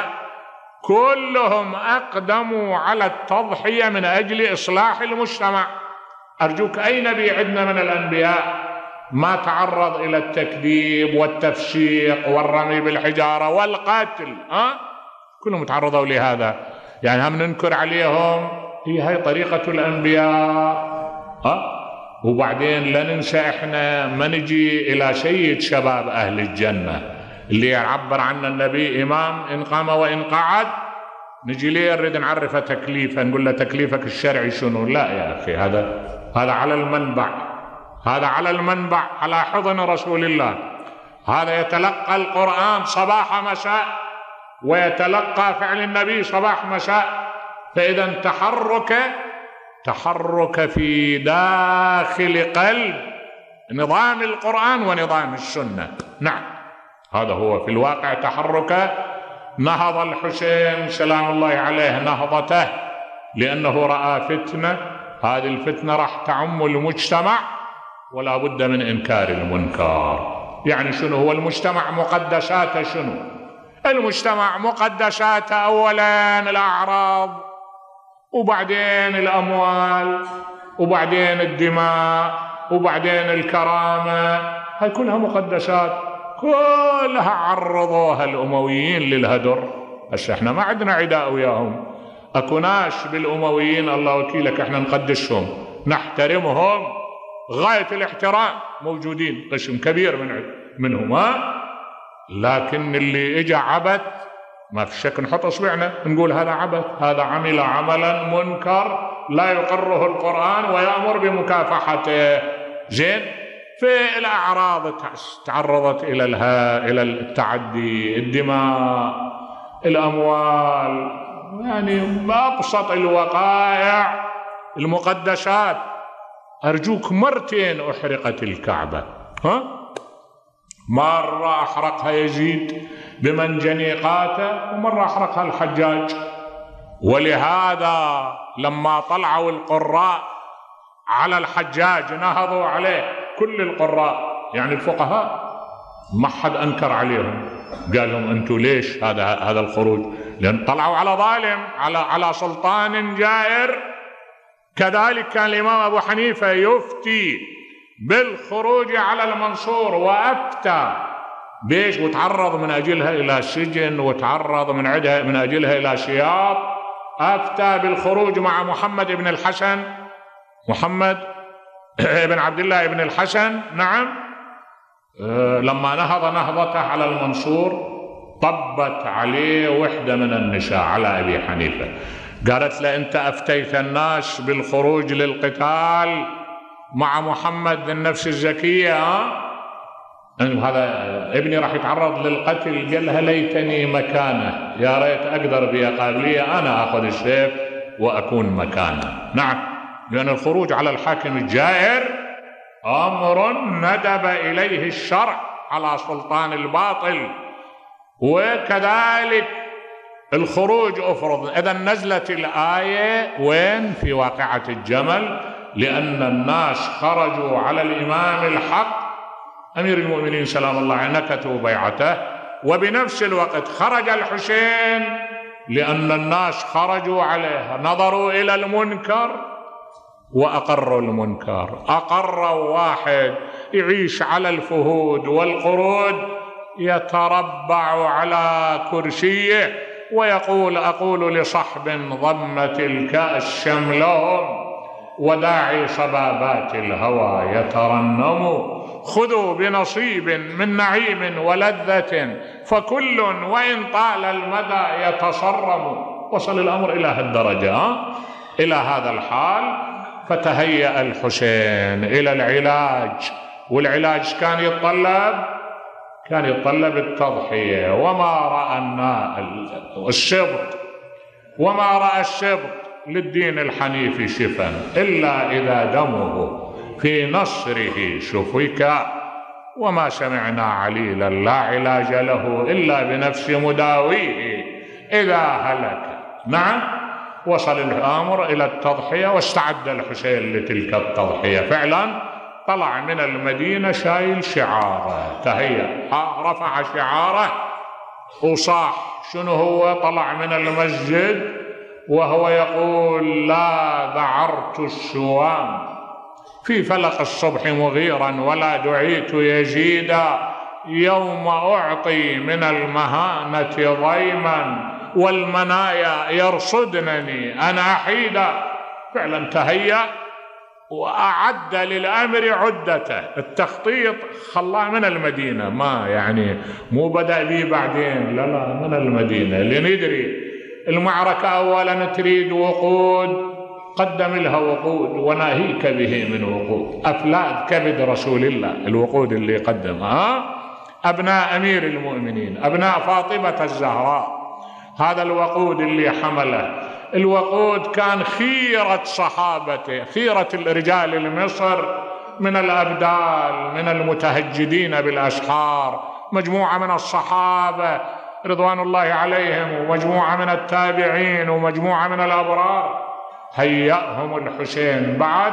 كلهم أقدموا على التضحية من أجل إصلاح المجتمع. أرجوك أي نبي عندنا من الأنبياء ما تعرض إلى التكذيب والتفسيق والرمي بالحجارة والقتل؟ ها؟ كلهم تعرضوا لهذا. يعني هم ننكر عليهم؟ هي هاي طريقة الأنبياء. ها؟ وبعدين لا ننسى إحنا ما نجي إلى سيد شباب أهل الجنة اللي يعبر عنه النبي إمام إن قام وإن قعد، نجي ليه نريد نعرفه تكليفه، نقول له تكليفك الشرعي شنو؟ لا يا أخي، هذا هذا على المنبع، هذا على المنبع، على حضن رسول الله. هذا يتلقى القرآن صباح مساء، ويتلقى فعل النبي صباح مساء. فإذا تحرك تحرك في داخل قلب نظام القرآن ونظام السنة. نعم، هذا هو في الواقع تحرك. نهض الحسين سلام الله عليه نهضته لأنه رأى فتنة، هذه الفتنة راح تعم المجتمع ولا بد من إنكار المنكر. يعني شنو هو المجتمع؟ مقدساته شنو؟ المجتمع مقدساته أولا الأعراض، وبعدين الأموال، وبعدين الدماء، وبعدين الكرامة، هاي كلها مقدسات، كلها عرضوها الأمويين للهدر. هسه احنا ما عندنا عداء وياهم، أكوناش بالأمويين الله وكيلك، احنا نقدسهم نحترمهم غاية الاحترام، موجودين قسم كبير من منهم، ها؟ لكن اللي اجى عبث ما في شك نحط اصبعنا نقول هذا عبث، هذا عمل عملا منكر لا يقره القرآن ويأمر بمكافحته. زين، في الأعراض تعرضت إلى إلى التعدي، الدماء، الأموال، يعني بأبسط الوقائع، المقدسات. أرجوك مرتين أحرقت الكعبة، ها؟ مرة أحرقها يزيد بمنجنيقاته، ومرة أحرقها الحجاج. ولهذا لما طلعوا القراء على الحجاج نهضوا عليه، كل القراء يعني الفقهاء ما حد أنكر عليهم، قال لهم أنتوا ليش هذا هذا الخروج؟ لأن طلعوا على ظالم، على على سلطان جائر. كذلك كان الإمام أبو حنيفة يفتي بالخروج على المنصور، وأفتى بيش، وتعرض من أجلها إلى سجن، وتعرض من عدها من أجلها إلى سياط. أفتى بالخروج مع محمد بن الحسن، محمد بن عبد الله بن الحسن، نعم، أه لما نهض نهضته على المنصور طبت عليه وحدة من النساء على أبي حنيفة، قالت له أنت أفتيت الناس بالخروج للقتال مع محمد النفس الزكية، ها؟ هذا ابني راح يتعرض للقتل. قال لها ليتني مكانه، يا ريت أقدر بأقابلية أنا أخذ السيف وأكون مكانه. نعم، لأن الخروج على الحاكم الجائر أمر ندب إليه الشرع على سلطان الباطل. وكذلك الخروج أفرض، إذا نزلت الآية وين؟ في واقعة الجمل، لأن الناس خرجوا على الإمام الحق أمير المؤمنين سلام الله عليه، نكتوا بيعته. وبنفس الوقت خرج الحسين لأن الناس خرجوا عليه، نظروا إلى المنكر وأقروا المنكر. أقروا واحد يعيش على الفهود والقرود، يتربع على كرسيه ويقول أقول لصحب ضمت الكأس شملهم وداعي صبابات الهوى يترنم، خذوا بنصيب من نعيم ولذة فكل وإن طال المدى يتصرم. وصل الأمر إلى هالدرجة، إلى هذا الحال. فتهيأ الحسين إلى العلاج، والعلاج كان يتطلب كان يتطلب التضحية. وما رأى السبط وما رأى السبط للدين الحنيف شفا إلا إذا دمه في نصره سفك، وما سمعنا عليلا لا علاج له إلا بنفس مداويه إذا هلك. نعم، وصل الأمر إلى التضحية، واستعد الحسين لتلك التضحية. فعلا طلع من المدينة شايل شعاره، تهيأ رفع شعاره وصاح. شنو هو؟ طلع من المسجد وهو يقول لا ذعرت السوام في فلق الصبح مغيرا ولا دعيت يزيدا، يوم أعطي من المهانة ضيما والمنايا يرصدنني أنا حيدا. فعلا تهيأ وأعد للأمر عدته. التخطيط خلاه من المدينة، ما يعني مو بدأ به بعدين، لا لا من المدينة، لندري المعركة أولا تريد وقود، قدم لها وقود وناهيك به من وقود. أفلاد كبد رسول الله الوقود اللي قدمها، أبناء أمير المؤمنين، أبناء فاطمة الزهراء، هذا الوقود اللي حمله. الوقود كان خيرة صحابته، خيرة الرجال المصر من الأبدال، من المتهجدين بالأسحار، مجموعة من الصحابة رضوان الله عليهم، ومجموعة من التابعين، ومجموعة من الأبرار، هيأهم الحسين بعد.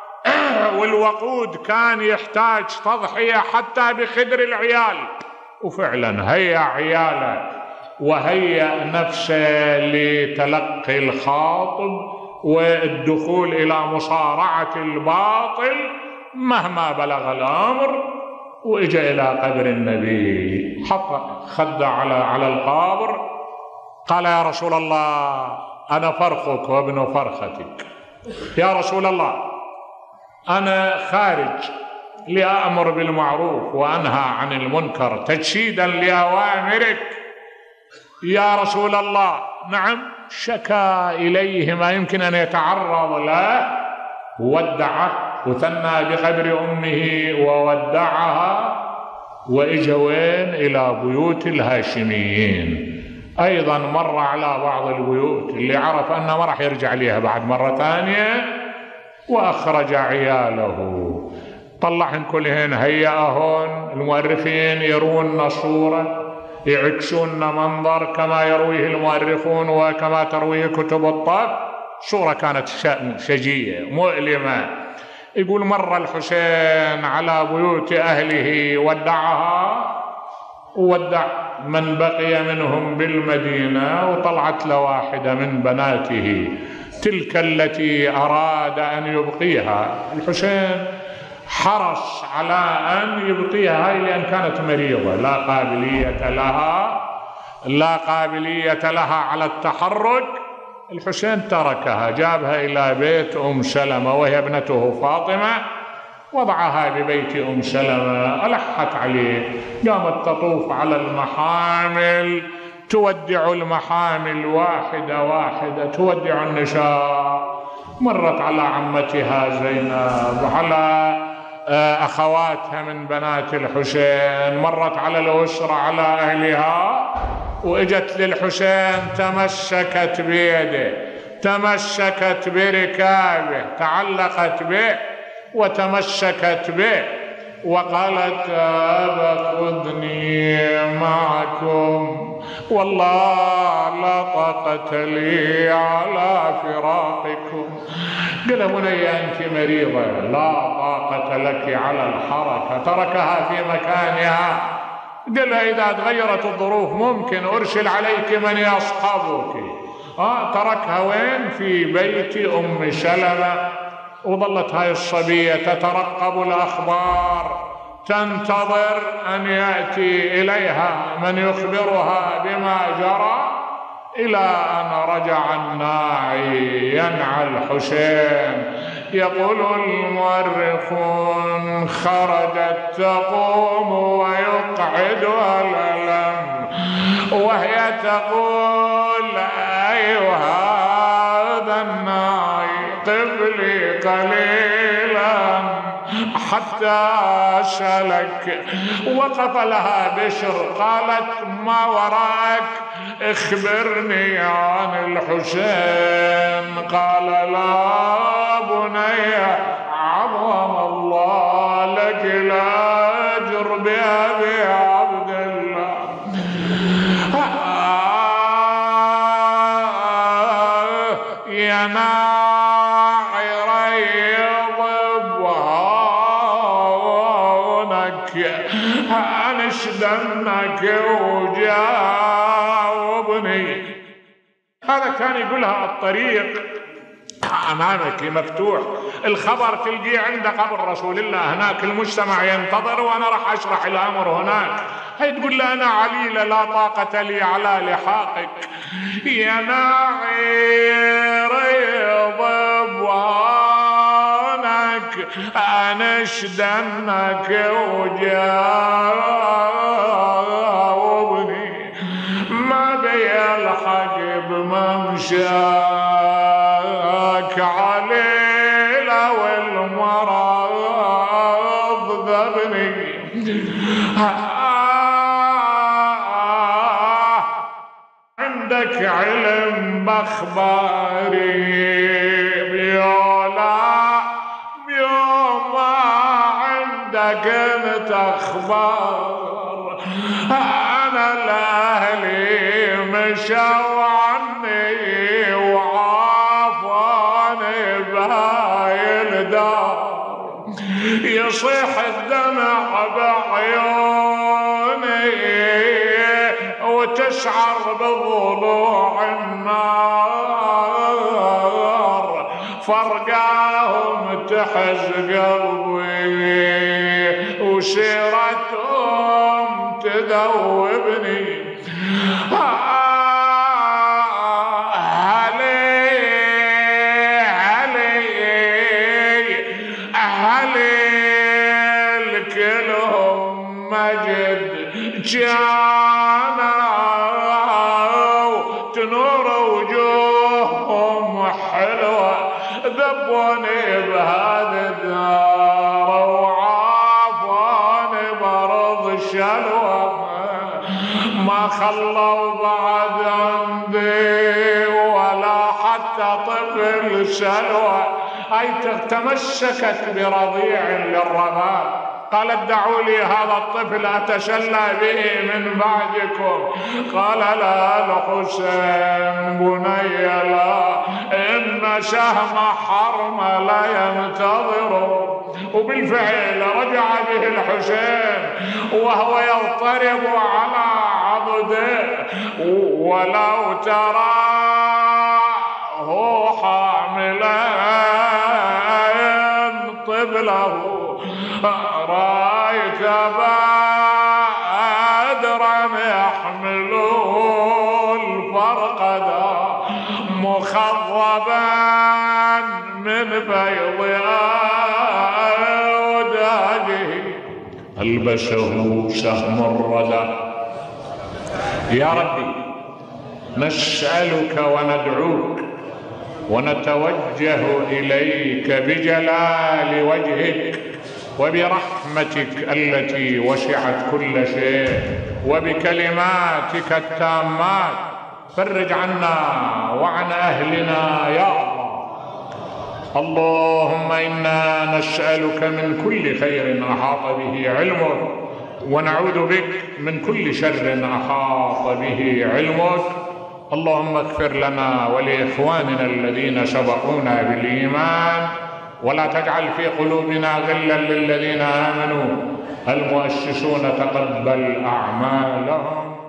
والوقود كان يحتاج تضحية حتى بخدر العيال، وفعلا هيأ عياله وهيأ نفسه لتلقي الخاطب والدخول إلى مصارعة الباطل مهما بلغ الأمر. وإجا إلى قبر النبي، حط خده على على القبر، قال يا رسول الله أنا فرخك وابن فرختك. يا رسول الله أنا خارج لأأمر بالمعروف وأنهى عن المنكر تجسيدا لأوامرك. يا رسول الله نعم. شكا إليه ما يمكن أن يتعرض له، ودعه وثنى بقبر أمه وودعها، وإجا وين؟ إلى بيوت الهاشميين. أيضا مر على بعض البيوت اللي عرف أنه ما راح يرجع ليها بعد مرة ثانية، وأخرج عياله، طلعهن كلهن، هيأهن. المؤرخين يرون صورة، يعكسون منظر كما يرويه المؤرخون وكما ترويه كتب الطب. صورة كانت شجية مؤلمة. يقول مر الحسين على بيوت أهله، ودعها وودع من بقي منهم بالمدينة، وطلعت له واحدة من بناته تلك التي أراد أن يبقيها. الحسين حرص على أن يبقيها هاي لأن كانت مريضة، لا قابلية لها لا قابلية لها على التحرك. الحسين تركها، جابها إلى بيت أم سلمة وهي ابنته فاطمة، وضعها ببيت أم سلمة، ألحت عليه، قامت تطوف على المحامل، تودع المحامل واحدة واحدة، تودع النساء. مرت على عمتها زينب، على أخواتها من بنات الحسين، مرت على الأسرة، على أهلها، وإجت للحسين تمسكت بيده، تمسكت بركابه، تعلقت به وتمسكت به، وقالت أبا خذني معكم، والله لا طاقة لي على فراقكم. قال بني أنت مريضة، لا طاقة لك على الحركة. تركها في مكانها. قال إذا تغيرت الظروف ممكن أرسل عليك من يصحبك. آه تركها وين؟ في بيت أم سلمة. وظلت هاي الصبية تترقب الأخبار، تنتظر أن يأتي إليها من يخبرها بما جرى، إلى أن رجع الناعي ينعى الحسين. يقول المؤرخون خرجت تقوم ويقعدها الألم، وهي تقول أيها هذا الناعي قف لي قليلا حتى سلك. وقف لها بشر، قالت ما وراك؟ اخبرني عن الحسين. قال لا بني، عظم الله لك الأجر بأبي عبد الله. يا ناعي ريض بهونك، أنشدنك وجاوبني. هذا كان يقولها الطريق أمامك مفتوح، الخبر تلقيه عند قبر رسول الله، هناك المجتمع ينتظر وأنا راح أشرح الأمر هناك. هي تقول له أنا عليلة لا طاقة لي على لحاقك، يا نعير ضبانك أنشدنك وجاوبني ما بي الحق بممشاك عليلة والمرض ذبني عندك علم بأخباري بيولا بيوم ما عندك انت اخبار انا الاهلي مشوا عني وعافاني بهاي الدار يصيح الدمع بعيوني وتشعر بضلوع النار فرقاهم تحز قلبي وسيرتهم تذوبني هلي هلي هلي كلهم مجد جانوا تنور وجوههم حلوة ذبوني بهذه الدار وعافوني برض الشلوة ما خلوا بعد عندي ولا حتى طفل سلوى أي تمسكت برضيع للرباب قالت دعوا لي هذا الطفل أتسلى به من بعدكم قال لا الحسين بني لا إن سهم حرم لا ينتظر وبالفعل رجع به الحسين وهو يضطرب على عضده ولو تراه حاملا طفله رأيت بدرا يحملوا الفرقدا مخضبا من بيض أوداجه ألبسه سهم الردى يا ربي نسألك وندعوك ونتوجه إليك بجلال وجهك وبرحمتك التي وسعت كل شيء وبكلماتك التامات فرج عنا وعن أهلنا يا الله. اللهم إنا نسألك من كل خير أحاط به علمك ونعوذ بك من كل شر أحاط به علمك. اللهم اغفر لنا ولإخواننا الذين سبقونا بالإيمان ولا تجعل في قلوبنا غلا للذين آمنوا المؤسسون تقبل أعمالهم.